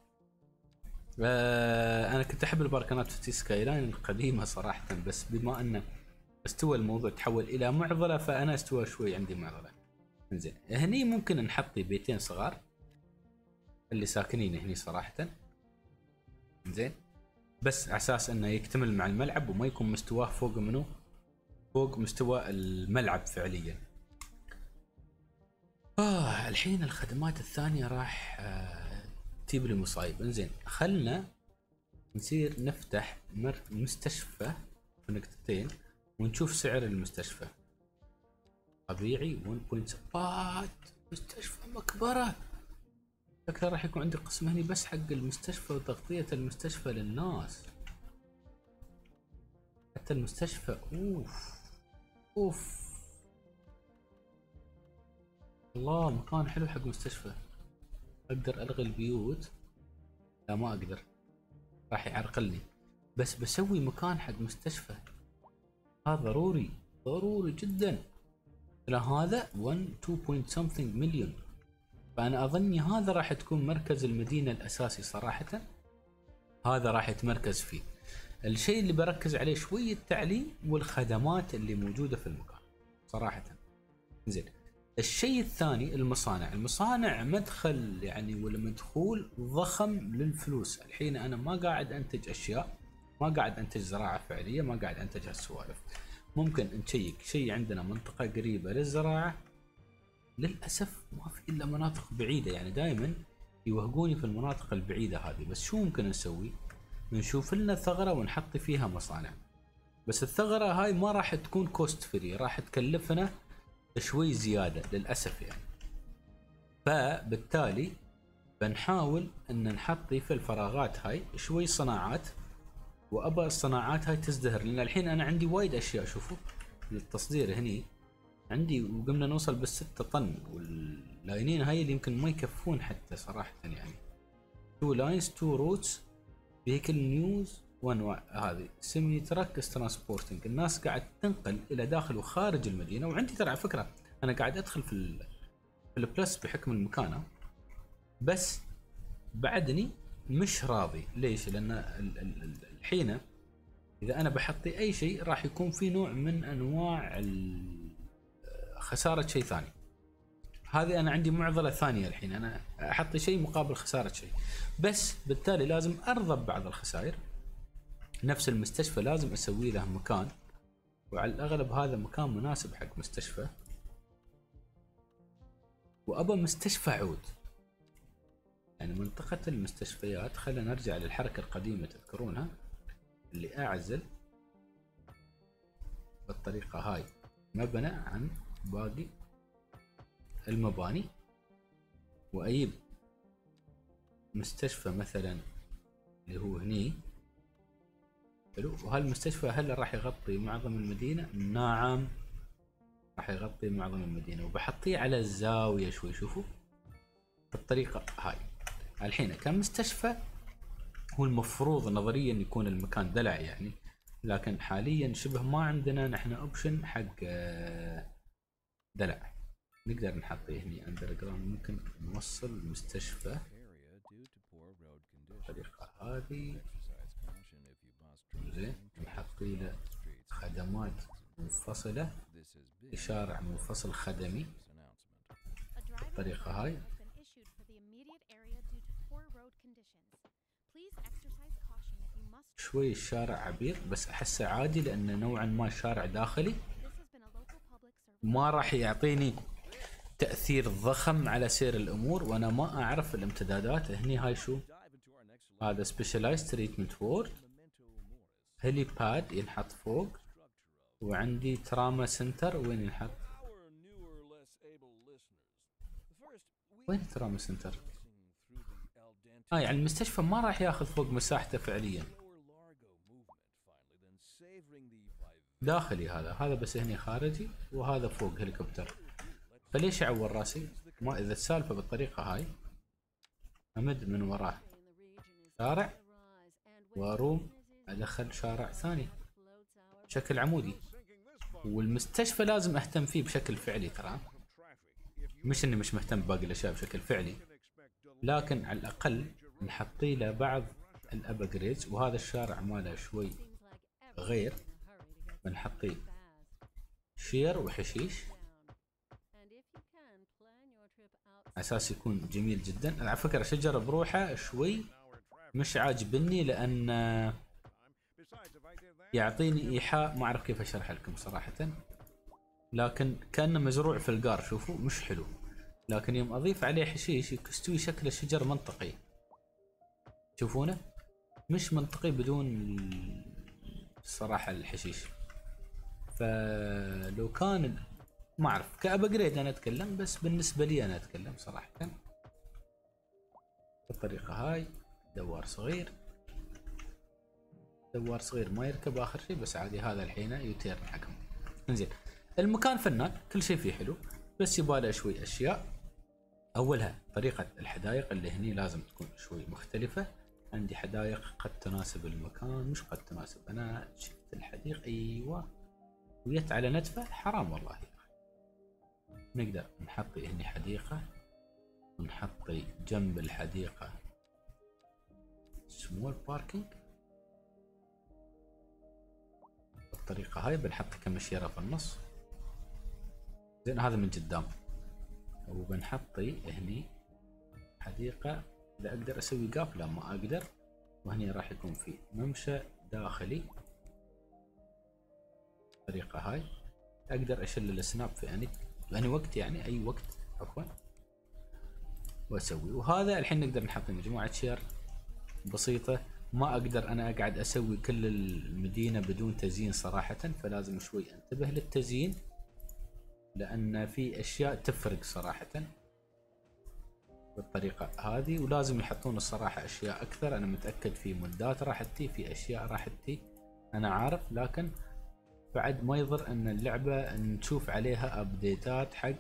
انا كنت احب الباركنات في سكاي لاين القديمة صراحة، بس بما انه استوى الموضوع تحول الى معضلة، فانا استوى شوي عندي معضلة. زين هني ممكن نحطي بيتين صغار اللي ساكنين هني صراحة، زين بس اساس انه يكتمل مع الملعب وما يكون مستواه فوق منه، فوق مستوى الملعب فعليا. الحين الخدمات الثانية راح تجيب لي مصايب. انزين خلنا نصير نفتح مستشفى في نقطتين ونشوف سعر المستشفى. طبيعي 1.7 مستشفى مكبرة، شكله راح يكون عندي قسم هني بس حق المستشفى وتغطية المستشفى للناس. حتى المستشفى اوف الله، مكان حلو حق مستشفى. اقدر الغي البيوت؟ لا ما اقدر، راح يعرقلني. بس بسوي مكان حق مستشفى، هذا ضروري ضروري جدا. لا هذا 2 something مليون، فانا اظني هذا راح تكون مركز المدينة الاساسي صراحة، هذا راح يتمركز فيه. الشيء اللي بركز عليه شوية التعليم والخدمات اللي موجودة في المكان صراحة. زين الشيء الثاني المصانع مدخل يعني، ولا مدخول ضخم للفلوس. الحين انا ما قاعد انتج اشياء، ما قاعد انتج زراعة فعلية، ما قاعد انتج هالسوالف. ممكن نشيك شيء عندنا منطقة قريبة للزراعة، للأسف ما في إلا مناطق بعيدة، يعني دائما يوهقوني في المناطق البعيدة هذه. بس شو ممكن نسوي؟ نشوف لنا ثغرة ونحط فيها مصانع، بس الثغرة هاي ما راح تكون كوست فري، راح تكلفنا شوي زيادة للأسف يعني. فبالتالي بنحاول ان نحطي في الفراغات هاي شوي صناعات، وابى الصناعات هاي تزدهر، لان الحين انا عندي وايد اشياء. شوفوا للتصدير هني عندي، وقمنا نوصل بالستة طن، واللاينين هاي اللي يمكن ما يكفون حتى صراحة يعني. 2 لاينز 2 روتس فيكل نيوز وانواع هذه سيمي تراك ترانسبورتنج. الناس قاعد تنقل الى داخل وخارج المدينة. وعندي ترى على فكرة انا قاعد ادخل في البلس بحكم المكانة، بس بعدني مش راضي. ليش؟ لان الحين اذا انا بحطي اي شيء راح يكون في نوع من انواع خسارة شيء ثاني. هذه انا عندي معضلة ثانية الحين، انا احط شيء مقابل خسارة شيء، بس بالتالي لازم ارضى ببعض الخسائر. نفس المستشفى لازم اسوي له مكان، وعلى الاغلب هذا مكان مناسب حق مستشفى، وابى مستشفى عود. يعني منطقة المستشفيات خلينا نرجع للحركة القديمة تذكرونها، اللي اعزل بالطريقة هاي مبنى عن باقي المباني، واجيب مستشفى مثلا اللي هو هني حلو. وهالمستشفى هل راح يغطي معظم المدينة؟ نعم راح يغطي معظم المدينة، وبحطيه على الزاوية شوي. شوفوا بالطريقة هاي. الحين كمستشفى هو المفروض نظريا يكون المكان دلع يعني، لكن حاليا شبه ما عندنا نحن اوبشن حق دلع. نقدر نحطيه هني اندر جراوند، ممكن نوصل المستشفى بالطريقة هذه. زين نحطي له خدمات منفصلة، شارع منفصل خدمي بالطريقة هاي. شوي الشارع عبيط بس احسه عادي، لانه نوعا ما شارع داخلي ما راح يعطيني تأثير ضخم على سير الامور، وانا ما اعرف الامتدادات هني. هاي شو هذا؟ سبيشالايزد تريتمنت وورد، هيلي باد ينحط فوق، وعندي تراما سنتر. وين ينحط؟ وين تراما سنتر؟ يعني المستشفى ما راح ياخذ فوق مساحته فعليا، داخلي هذا بس هني خارجي، وهذا فوق هليكوبتر. فليش اعور راسي؟ ما اذا السالفه بالطريقه هاي امد من وراه شارع واروم ادخل شارع ثاني بشكل عمودي. والمستشفى لازم اهتم فيه بشكل فعلي ترى، مش اني مش مهتم بباقي الاشياء بشكل فعلي، لكن على الاقل نحطي له بعض الابجريدز. وهذا الشارع ماله شوي غير، بنحطيه شير وحشيش اساس يكون جميل جدا. على فكرة شجر بروحه شوي مش عاجبني، لان يعطيني ايحاء ما اعرف كيف اشرح لكم صراحة، لكن كانه مزروع في القار. شوفوا مش حلو، لكن يوم اضيف عليه حشيش يستوي شكل الشجر منطقي. تشوفونه مش منطقي بدون الصراحة الحشيش. فلو كان ما اعرف كابجريد انا اتكلم، بس بالنسبة لي انا اتكلم صراحة بالطريقة هاي. دوار صغير، دوار صغير ما يركب اخر شيء، بس عادي هذا الحين يوتيرن حكم. انزين المكان فنان كل شيء فيه حلو، بس يباله شوي اشياء. اولها طريقة الحدائق اللي هني لازم تكون شوي مختلفة. عندي حدائق قد تناسب المكان مش قد تناسب. انا شفت الحديقة ايوه ويت على نتفة، حرام والله يا اخي. نقدر نحطي هني حديقة، ونحطي جنب الحديقة سمول باركينج بالطريقة هاي. بنحط كمشيرة في النص، زين هذا من قدام. وبنحطي هني حديقة، اذا اقدر اسوي قافلة ما اقدر. وهني راح يكون في ممشى داخلي بالطريقة هاي. اقدر اشيل السناب في اني وقت، يعني اي وقت عفوا، واسوي. وهذا الحين نقدر نحط مجموعة شير بسيطة. ما اقدر انا اقعد اسوي كل المدينة بدون تزيين صراحة، فلازم شوي انتبه للتزيين، لان في اشياء تفرق صراحة. بالطريقة هذه. ولازم يحطون الصراحة اشياء اكثر، انا متأكد في مودات راح تجي، في اشياء راح تجي انا عارف، لكن بعد ما يضر ان اللعبة نشوف عليها ابديتات حق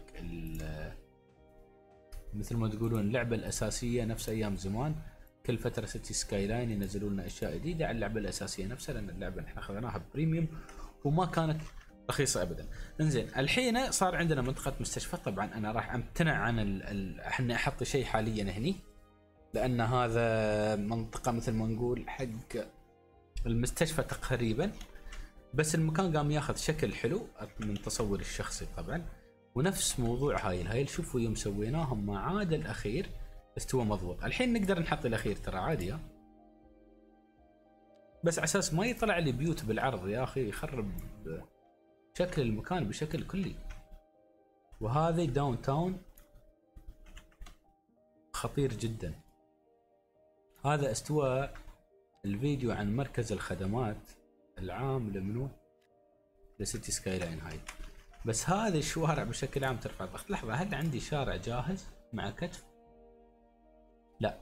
مثل ما تقولون اللعبة الاساسية نفس ايام زمان. كل فترة سيتي سكاي لاين ينزلون لنا اشياء جديدة على اللعبة الاساسية نفسها، لان اللعبة احنا اخذناها بريميوم وما كانت رخيصة ابدا. انزين الحين صار عندنا منطقة مستشفى. طبعا انا راح امتنع عن احنا احط شيء حاليا هني، لان هذا منطقة مثل ما نقول حق المستشفى تقريبا، بس المكان قام ياخذ شكل حلو من تصوري الشخصي طبعا. ونفس موضوع هايل شوفوا يوم سويناهم ما عاد الاخير استوى مضبوط. الحين نقدر نحط الاخير ترى عادي، بس على اساس ما يطلع لي بيوت بالعرض يا اخي، يخرب شكل المكان بشكل كلي. وهذا داون تاون خطير جدا. هذا استوى الفيديو عن مركز الخدمات العام لمنو لسيتي سكاي لاين هاي. بس هذه الشوارع بشكل عام ترفع الضغط. لحظة، هل عندي شارع جاهز مع كتف؟ لا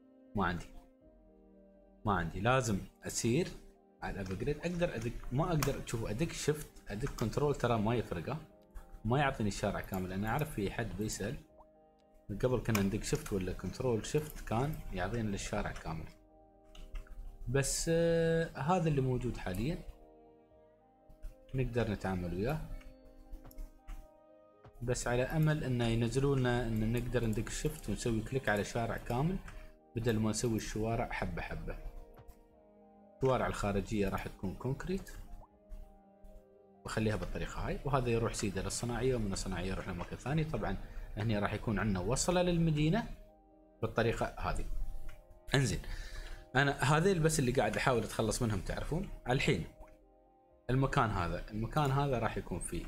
ما عندي. لازم اسير على الابجريد. اقدر ادق، ما اقدر تشوف ادق شفت ادق كنترول، ترى ما يفرقه، ما يعطيني الشارع كامل. انا اعرف في حد بيسأل من قبل كنا ندق شفت ولا كنترول شفت كان يعطينا للشارع كامل، بس هذا اللي موجود حاليا نقدر نتعامل وياه. بس على امل انه ينزلوا لنا ان نقدر ندق شفت ونسوي كليك على شارع كامل بدل ما نسوي الشوارع حبه حبه. الشوارع الخارجيه راح تكون كونكريت واخليها بالطريقه هاي، وهذا يروح سيده للصناعيه ومن الصناعيه يروح لمكان ثاني. طبعا هني راح يكون عندنا وصله للمدينه بالطريقه هذه. انزين انا هذيل بس اللي قاعد احاول اتخلص منهم تعرفون. الحين المكان هذا راح يكون فيه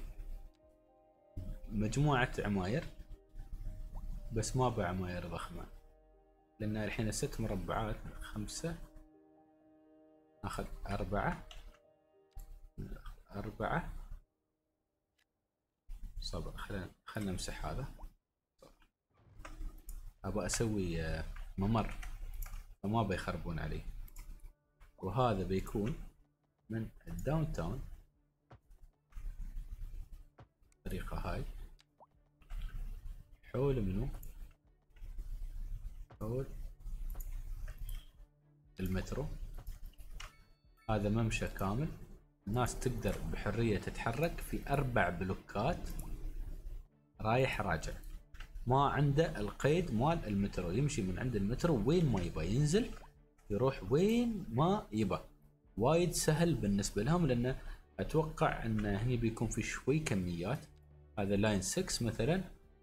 مجموعة عماير، بس ما بعماير ضخمة، لان الحين 6 مربعات 5، ناخذ 4 صبر. خلنا نمسح هذا. ابغى اسوي ممر فما بيخربون علي. وهذا بيكون من الداون تاون الطريقة هاي حول منو؟ حول المترو. هذا ممشى كامل، الناس تقدر بحرية تتحرك في 4 بلوكات رايح راجع، ما عنده القيد مال المترو، يمشي من عند المترو وين ما يبى، ينزل يروح وين ما يبى. وايد سهل بالنسبة لهم، لأنه أتوقع أن هني بيكون في شوي كميات. هذا لاين 6 مثلا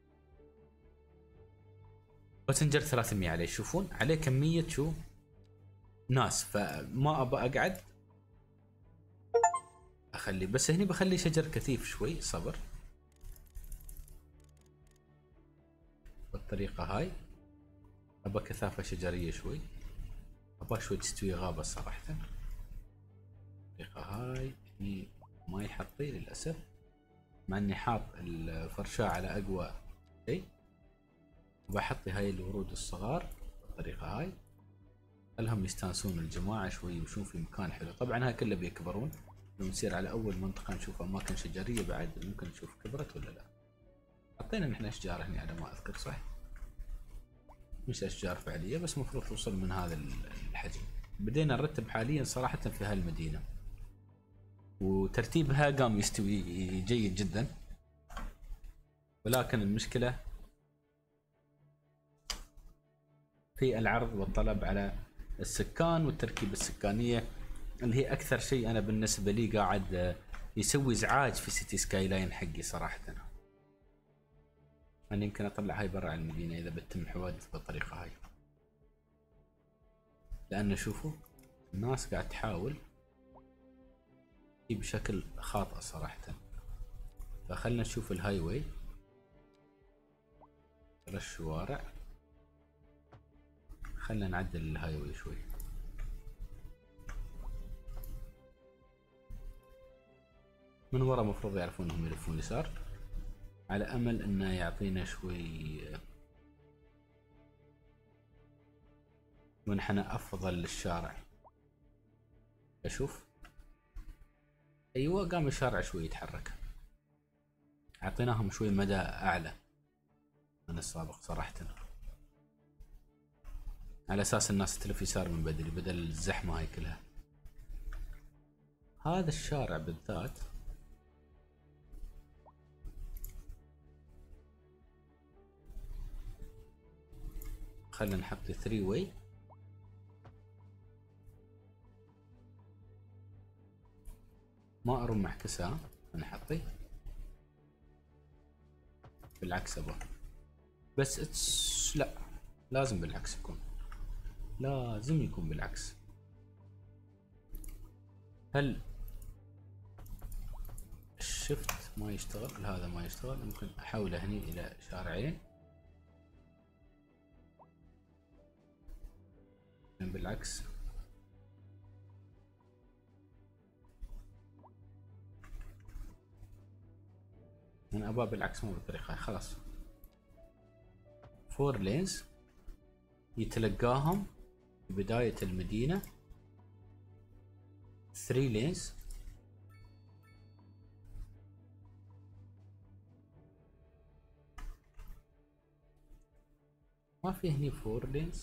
باسنجر 300 عليه، يشوفون عليه كمية شو ناس، فما أبى أقعد أخلي. بس هني بخلي شجر كثيف شوي، صبر بالطريقة هاي. أبى كثافة شجرية شوي، أبى شوي تستوي غابة صراحة. الطريقة هاي هني ما يحطي للأسف، مع اني حاط الفرشاة على اقوى شيء. وبحطي هاي الورود الصغار بالطريقة هاي، خلهم يستانسون الجماعة شوي يمشون في مكان حلو. طبعا هاي كله بيكبرون، لو نسير على اول منطقة نشوف اماكن شجرية بعد ممكن نشوف كبرت ولا لا. حطينا نحن اشجار هني على ما اذكر صح، مش اشجار فعلية بس مفروض توصل من هذا الحجم. بدينا نرتب حاليا صراحة في هالمدينة، وترتيبها قام يستوي جيد جدا، ولكن المشكلة في العرض والطلب على السكان والتركيبة السكانية، اللي هي أكثر شيء أنا بالنسبة لي قاعد يسوي إزعاج في سيتي سكاي لاين حقي صراحة. أنا يمكن أطلع هاي برا المدينة إذا بتتم حوادث بالطريقة هاي، لأن شوفوا الناس قاعد تحاول بشكل خاطئ صراحة. فخلنا نشوف الهاي واي، الشوارع، خلنا نعدل الهاي واي شوي. من ورا مفروض يعرفون انهم يلفون يسار، على امل انه يعطينا شوي منحنى افضل للشارع. اشوف ايوه قام الشارع شوي يتحرك. اعطيناهم شوي مدى اعلى من السابق صراحة، على اساس الناس تلف يسار من بدري بدل الزحمة هاي كلها. هذا الشارع بالذات خلينا نحط 3 واي. ما ارم معكسها نحطي بالعكس ابغى، بس لا لازم بالعكس يكون، لازم يكون بالعكس. هل الشفت ما يشتغل؟ هذا ما يشتغل. ممكن احوله هني الى شارعين بالعكس. من ابغى بالعكس مو بالطريقة هاي. خلاص 4 لينز يتلقاهم في بداية المدينة، 3 لينز ما في هني 4 لينز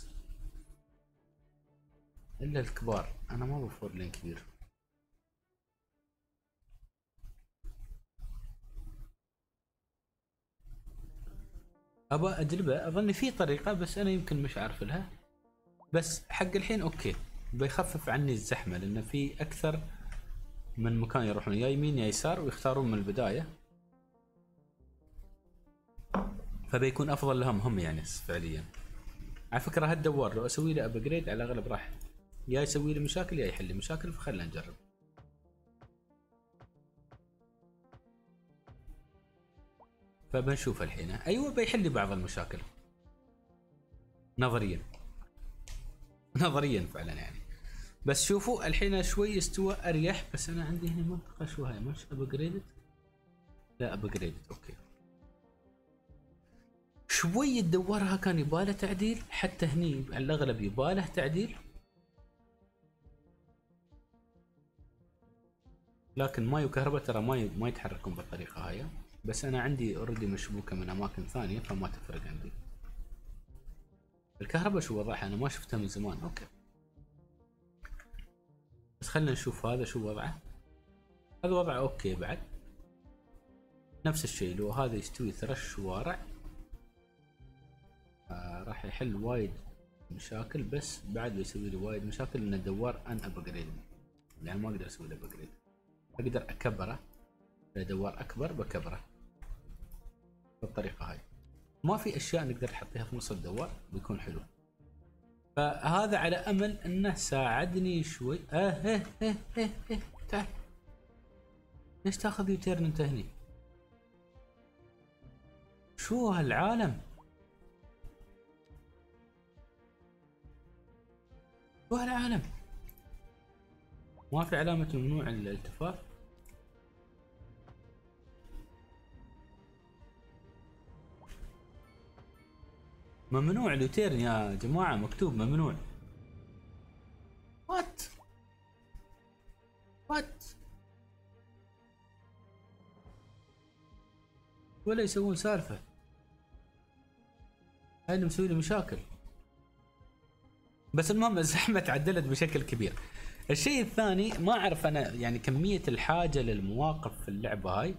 الا الكبار. انا ما ابغى 4 لين كبير. ابى اجربه، اظن في طريقة بس انا يمكن مش عارف لها. بس حق الحين اوكي، بيخفف عني الزحمة لان في اكثر من مكان يروحون يا يمين يا يسار ويختارون من البداية، فبيكون افضل لهم هم يعني فعليا. على فكرة هالدوار لو اسوي له ابجريد على الاغلب راح يا يسوي لي مشاكل يا يحل لي مشاكل، فخلنا نجرب. فبنشوف الحين. ايوه بيحل لي بعض المشاكل نظريا، نظريا فعلا يعني. بس شوفوا الحين شوي استوى اريح. بس انا عندي هنا منطقة شو هاي مش ابجريدد؟ لا ابجريدد اوكي. شوي الدوارها كان يباله تعديل، حتى هني على الاغلب يباله تعديل، لكن ماي وكهرباء ترى ما يتحركون بالطريقة هاي. بس انا عندي اوريدي مشبوكة من اماكن ثانية فما تفرق عندي. الكهرباء شو وضعها؟ انا ما شفتها من زمان. اوكي بس خلينا نشوف هذا شو وضعه. هذا وضعه اوكي بعد نفس الشيء. لو هذا يستوي 3 شوارع راح يحل وايد مشاكل، بس بعد بيسوي لي وايد مشاكل لان الدوار ان ابجريد، يعني ما اقدر اسوي له ابجريد. اقدر اكبره لدوار اكبر بكبره بالطريقه هاي. ما في اشياء نقدر نحطيها في نص الدوار بيكون حلو. فهذا على امل انه ساعدني شوي. تعال ليش تاخذ يوتيرن انت هني؟ شو هالعالم؟ شو هالعالم؟ ما في علامة ممنوع الالتفاف؟ ممنوع اليوتيرن يا جماعة، مكتوب ممنوع. وات ولا يسوون سالفة. هاي اللي مسوي لي مشاكل. بس المهم الزحمة تعدلت بشكل كبير. الشيء الثاني ما اعرف انا يعني كمية الحاجة للمواقف في اللعبة هاي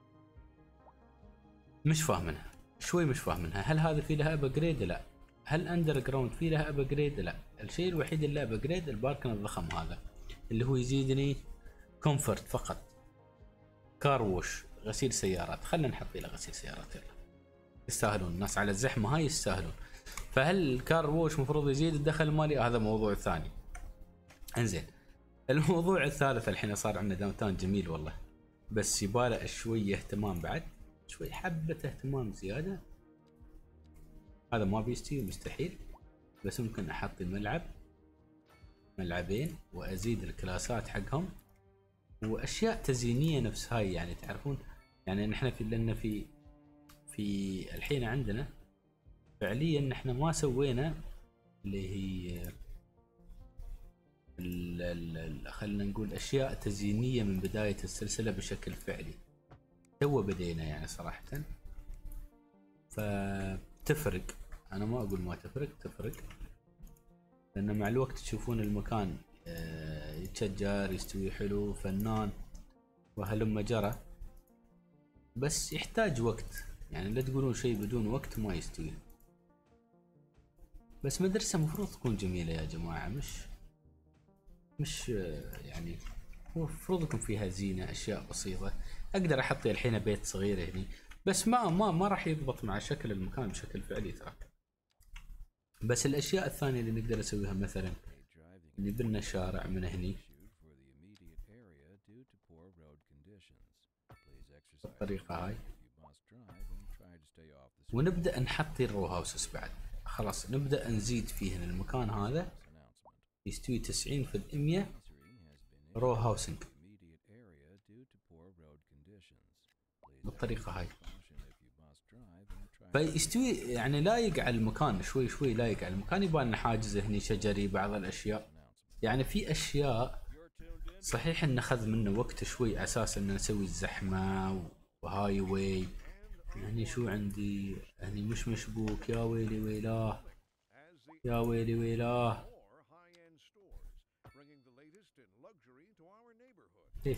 مش فاهمنها، شوي مش فاهمنها. هل هذا في لها ابجريد؟ لا. هل اندر جراوند في لها ابجريد؟ لا. الشيء الوحيد اللي ابجريد الباركن الضخم هذا اللي هو يزيدني كومفورت فقط. كار ووش غسيل سيارات، خلينا نحط له غسيل سيارات يلا، يستاهلون الناس على الزحمة هاي يستاهلون. فهل الكار ووش مفروض يزيد الدخل المالي؟ هذا موضوع ثاني. انزين الموضوع الثالث الحين صار عندنا داون تاون جميل والله، بس يباله شوية اهتمام بعد، شوي حبة اهتمام زيادة. هذا ما بيستوي مستحيل، بس ممكن احط ملعبين وازيد الكلاسات حقهم واشياء تزيينية نفس هاي. يعني تعرفون يعني نحن لان في الحين عندنا فعليا نحن ما سوينا اللي هي خلينا نقول اشياء تزيينيه من بدايه السلسله بشكل فعلي. تو بدينا يعني صراحه، فتفرق. انا ما اقول ما تفرق، تفرق، لان مع الوقت تشوفون المكان يتشجر، يستوي حلو، فنان، وهلم جرى. بس يحتاج وقت، يعني لا تقولون شيء بدون وقت ما يستوي. بس مدرسة مفروض تكون جميلة يا جماعة، مش يعني مفروض يكون فيها زينة، أشياء بسيطة. أقدر أحط الحين بيت صغير هني، بس ما راح يضبط مع شكل المكان بشكل فعلي ترى. بس الأشياء الثانية اللي نقدر نسويها، مثلا نبنى شارع من هني بالطريقة هاي، ونبدأ نحط الرو هاوسز بعد. خلاص نبدأ نزيد فيهن. المكان هذا يستوي 90% رو هاوسنج بالطريقة هاي، فيستوي يعني لايق على المكان، شوي شوي لايق على المكان. يبان حاجز هني شجري، بعض الأشياء يعني في أشياء صحيح ان اخذ منه وقت شوي على اساس ان نسوي الزحمه وهاي واي. يعني شو عندي هني مش مشبوك، يا ويلي ويلاه، يا ويلي ويلاه. ليش؟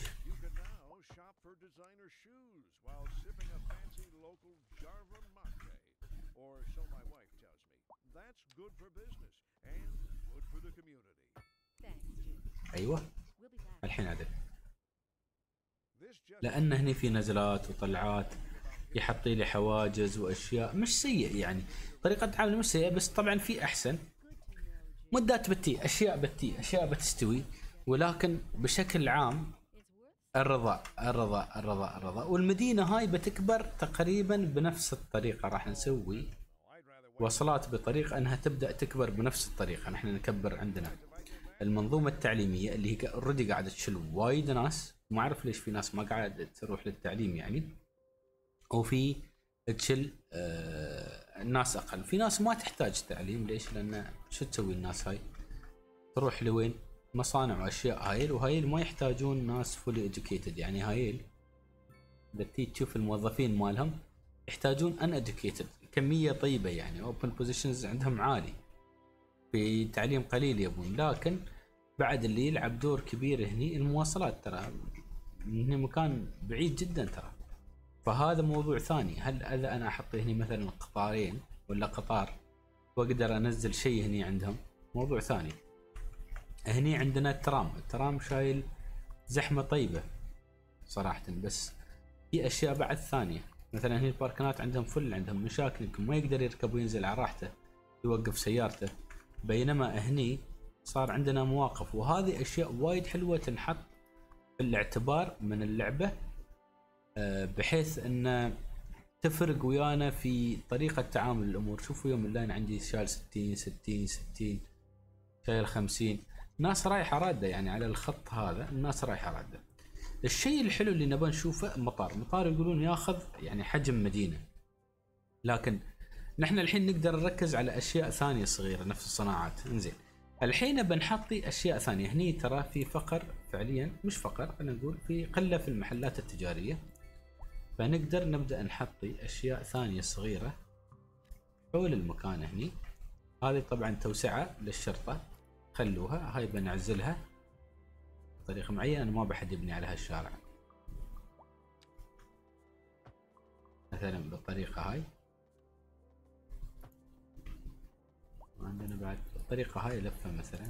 ايوه الحين عدل، لان هني في نزلات وطلعات، يحطي لي حواجز واشياء. مش سيء يعني، طريقه تعامل مش سيئه، بس طبعا في احسن. مدات بتي، اشياء بتي، اشياء بتستوي، ولكن بشكل عام الرضا الرضا الرضا الرضا. والمدينه هاي بتكبر تقريبا بنفس الطريقه. راح نسوي وصلات بطريقه انها تبدا تكبر بنفس الطريقه. نحن نكبر عندنا المنظومه التعليميه اللي هي اوريدي قاعده تشيل وايد ناس. ما اعرف ليش في ناس ما قاعده تروح للتعليم يعني، وفي تشيل الناس اقل. في ناس ما تحتاج تعليم. ليش؟ لان شو تسوي الناس هاي؟ تروح لوين؟ مصانع واشياء هايل، وهايل ما يحتاجون ناس فولي educated. يعني هايل اذا تشوف الموظفين مالهم يحتاجون ان educated كميه طيبه، يعني open positions عندهم عالي، في تعليم قليل يبون. لكن بعد اللي يلعب دور كبير هني المواصلات، ترى هني مكان بعيد جدا ترى. فهذا موضوع ثاني. هل اذا انا احط هني مثلا قطارين ولا قطار واقدر انزل شيء هني عندهم، موضوع ثاني. هني عندنا الترام شايل زحمه طيبه صراحه. بس في اشياء بعد ثانيه، مثلا هني الباركنات عندهم فل، عندهم مشاكل، يمكن ما يقدر يركب وينزل على راحته، يوقف سيارته. بينما هني صار عندنا مواقف، وهذه اشياء وايد حلوه تنحط في الاعتبار من اللعبه، بحيث ان تفرق ويانا في طريقه تعامل الامور. شوفوا يوم اللي انا عندي شايل 60 شايل 50، ناس رايحه راده يعني على الخط هذا، الناس رايحه راده. الشيء الحلو اللي نبغى نشوفه مطار يقولون ياخذ يعني حجم مدينه، لكن نحن الحين نقدر نركز على اشياء ثانيه صغيره نفس الصناعات. انزين الحين بنحطي اشياء ثانيه. هني ترى في فقر فعليا، مش فقر، خلينا نقول في قله في المحلات التجاريه، فنقدر نبدا نحطي اشياء ثانيه صغيره حول المكان هني. هذه طبعا توسعه للشرطه، خلوها هاي بنعزلها بطريقه معينه. انا ما بحد يبني على هالشارع مثلا بالطريقه هاي. عندنا بعد بالطريقه هاي لفه مثلا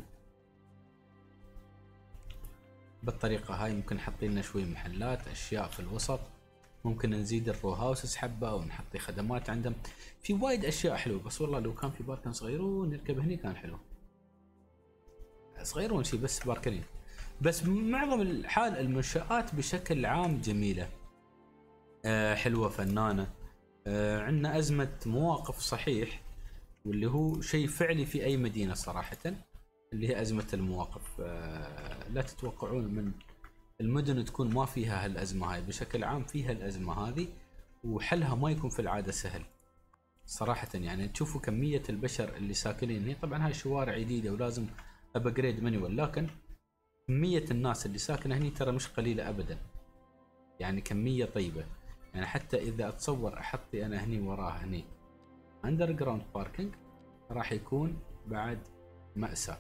بالطريقه هاي. ممكن نحط لنا شوي محلات، اشياء في الوسط. ممكن نزيد الرو هاوسز حبه ونحط خدمات عندهم. في وايد اشياء حلوه. بس والله لو كان في باركن صغيرون نركب هني كان حلو. صغيرون شي بس باركنين. بس معظم الحال المنشآت بشكل عام جميله، حلوه، فنانه. عندنا ازمه مواقف صحيح، واللي هو شيء فعلي في اي مدينه صراحه، اللي هي ازمه المواقف. لا تتوقعون من المدن تكون ما فيها هالازمه هاي. بشكل عام فيها الازمه هذه، وحلها ما يكون في العاده سهل صراحه. يعني تشوفوا كميه البشر اللي ساكنين هنا. طبعا هاي شوارع جديده ولازم ابجريد مانيوال، لكن كمية الناس اللي ساكنة هني ترى مش قليلة ابدا، يعني كمية طيبة. يعني حتى اذا اتصور احطي انا هني وراه هني اندر جراوند باركينج راح يكون بعد مأساة،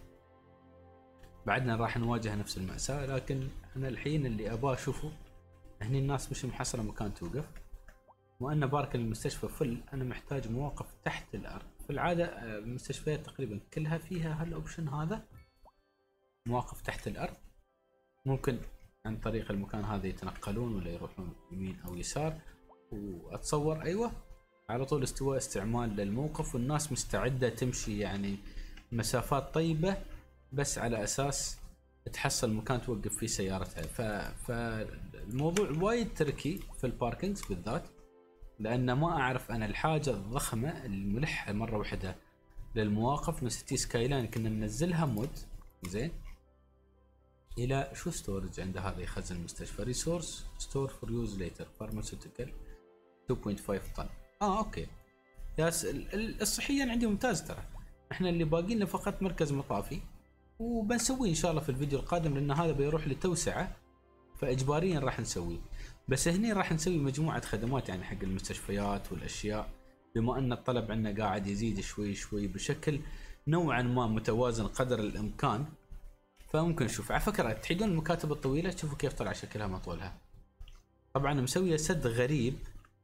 بعدنا راح نواجه نفس المأساة. لكن انا الحين اللي ابغى اشوفه هني الناس مش محصلة مكان توقف، وأن بارك المستشفى فل، أنا محتاج مواقف تحت الأرض. في العادة المستشفيات تقريبا كلها فيها هالأوبشن هذا، مواقف تحت الأرض، ممكن عن طريق المكان هذا يتنقلون ولا يروحون يمين أو يسار. وأتصور أيوة على طول استعمال للموقف، والناس مستعدة تمشي يعني مسافات طيبة بس على أساس تحصل مكان توقف فيه سيارتها. فالموضوع وايد تركي في الباركينجز بالذات، لأن ما أعرف أنا الحاجة الضخمة الملحة مرة واحدة للمواقف من سيتي سكاي لاين كنا ننزلها مود زين إلى شو ستورج عنده هذا يخزن المستشفى، ريسورس ستور فور يوز ليتر فارماسيوتيكال 2.5 طن. أوكي ياس، الصحيا عندي ممتاز ترى. إحنا اللي باقي لنا فقط مركز مطافي، وبنسويه إن شاء الله في الفيديو القادم، لأن هذا بيروح لتوسعة فإجباريا راح نسويه. بس هني راح نسوي مجموعة خدمات يعني حق المستشفيات والأشياء، بما أن الطلب عندنا قاعد يزيد شوي شوي بشكل نوعا ما متوازن قدر الإمكان. فممكن نشوف على فكرة تحيدون المكاتب الطويلة، تشوفوا كيف طلع شكلها مطولها. طبعا مسوية سد غريب،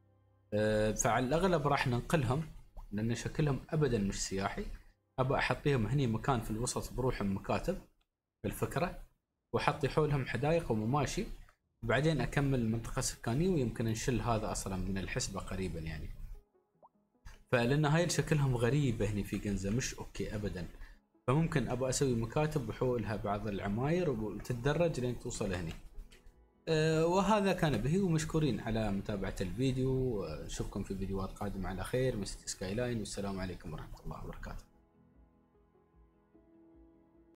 فعلى الأغلب راح ننقلهم لأن شكلهم أبدا مش سياحي. أبى أحطيهم هني مكان في الوسط بروحهم مكاتب بالفكرة، وأحطي حولهم حدائق ومماشي، وبعدين اكمل المنطقه السكانيه، ويمكن نشل هذا اصلا من الحسبه قريبا يعني. فلان هاي شكلهم غريبه هنا في جنزه مش اوكي ابدا، فممكن ابغى اسوي مكاتب وحولها بعض العماير وتتدرج لين توصل هنا. وهذا كان به، ومشكورين على متابعه الفيديو. نشوفكم في فيديوهات قادمه على خير من سيتي سكاي لاين، والسلام عليكم ورحمه الله وبركاته.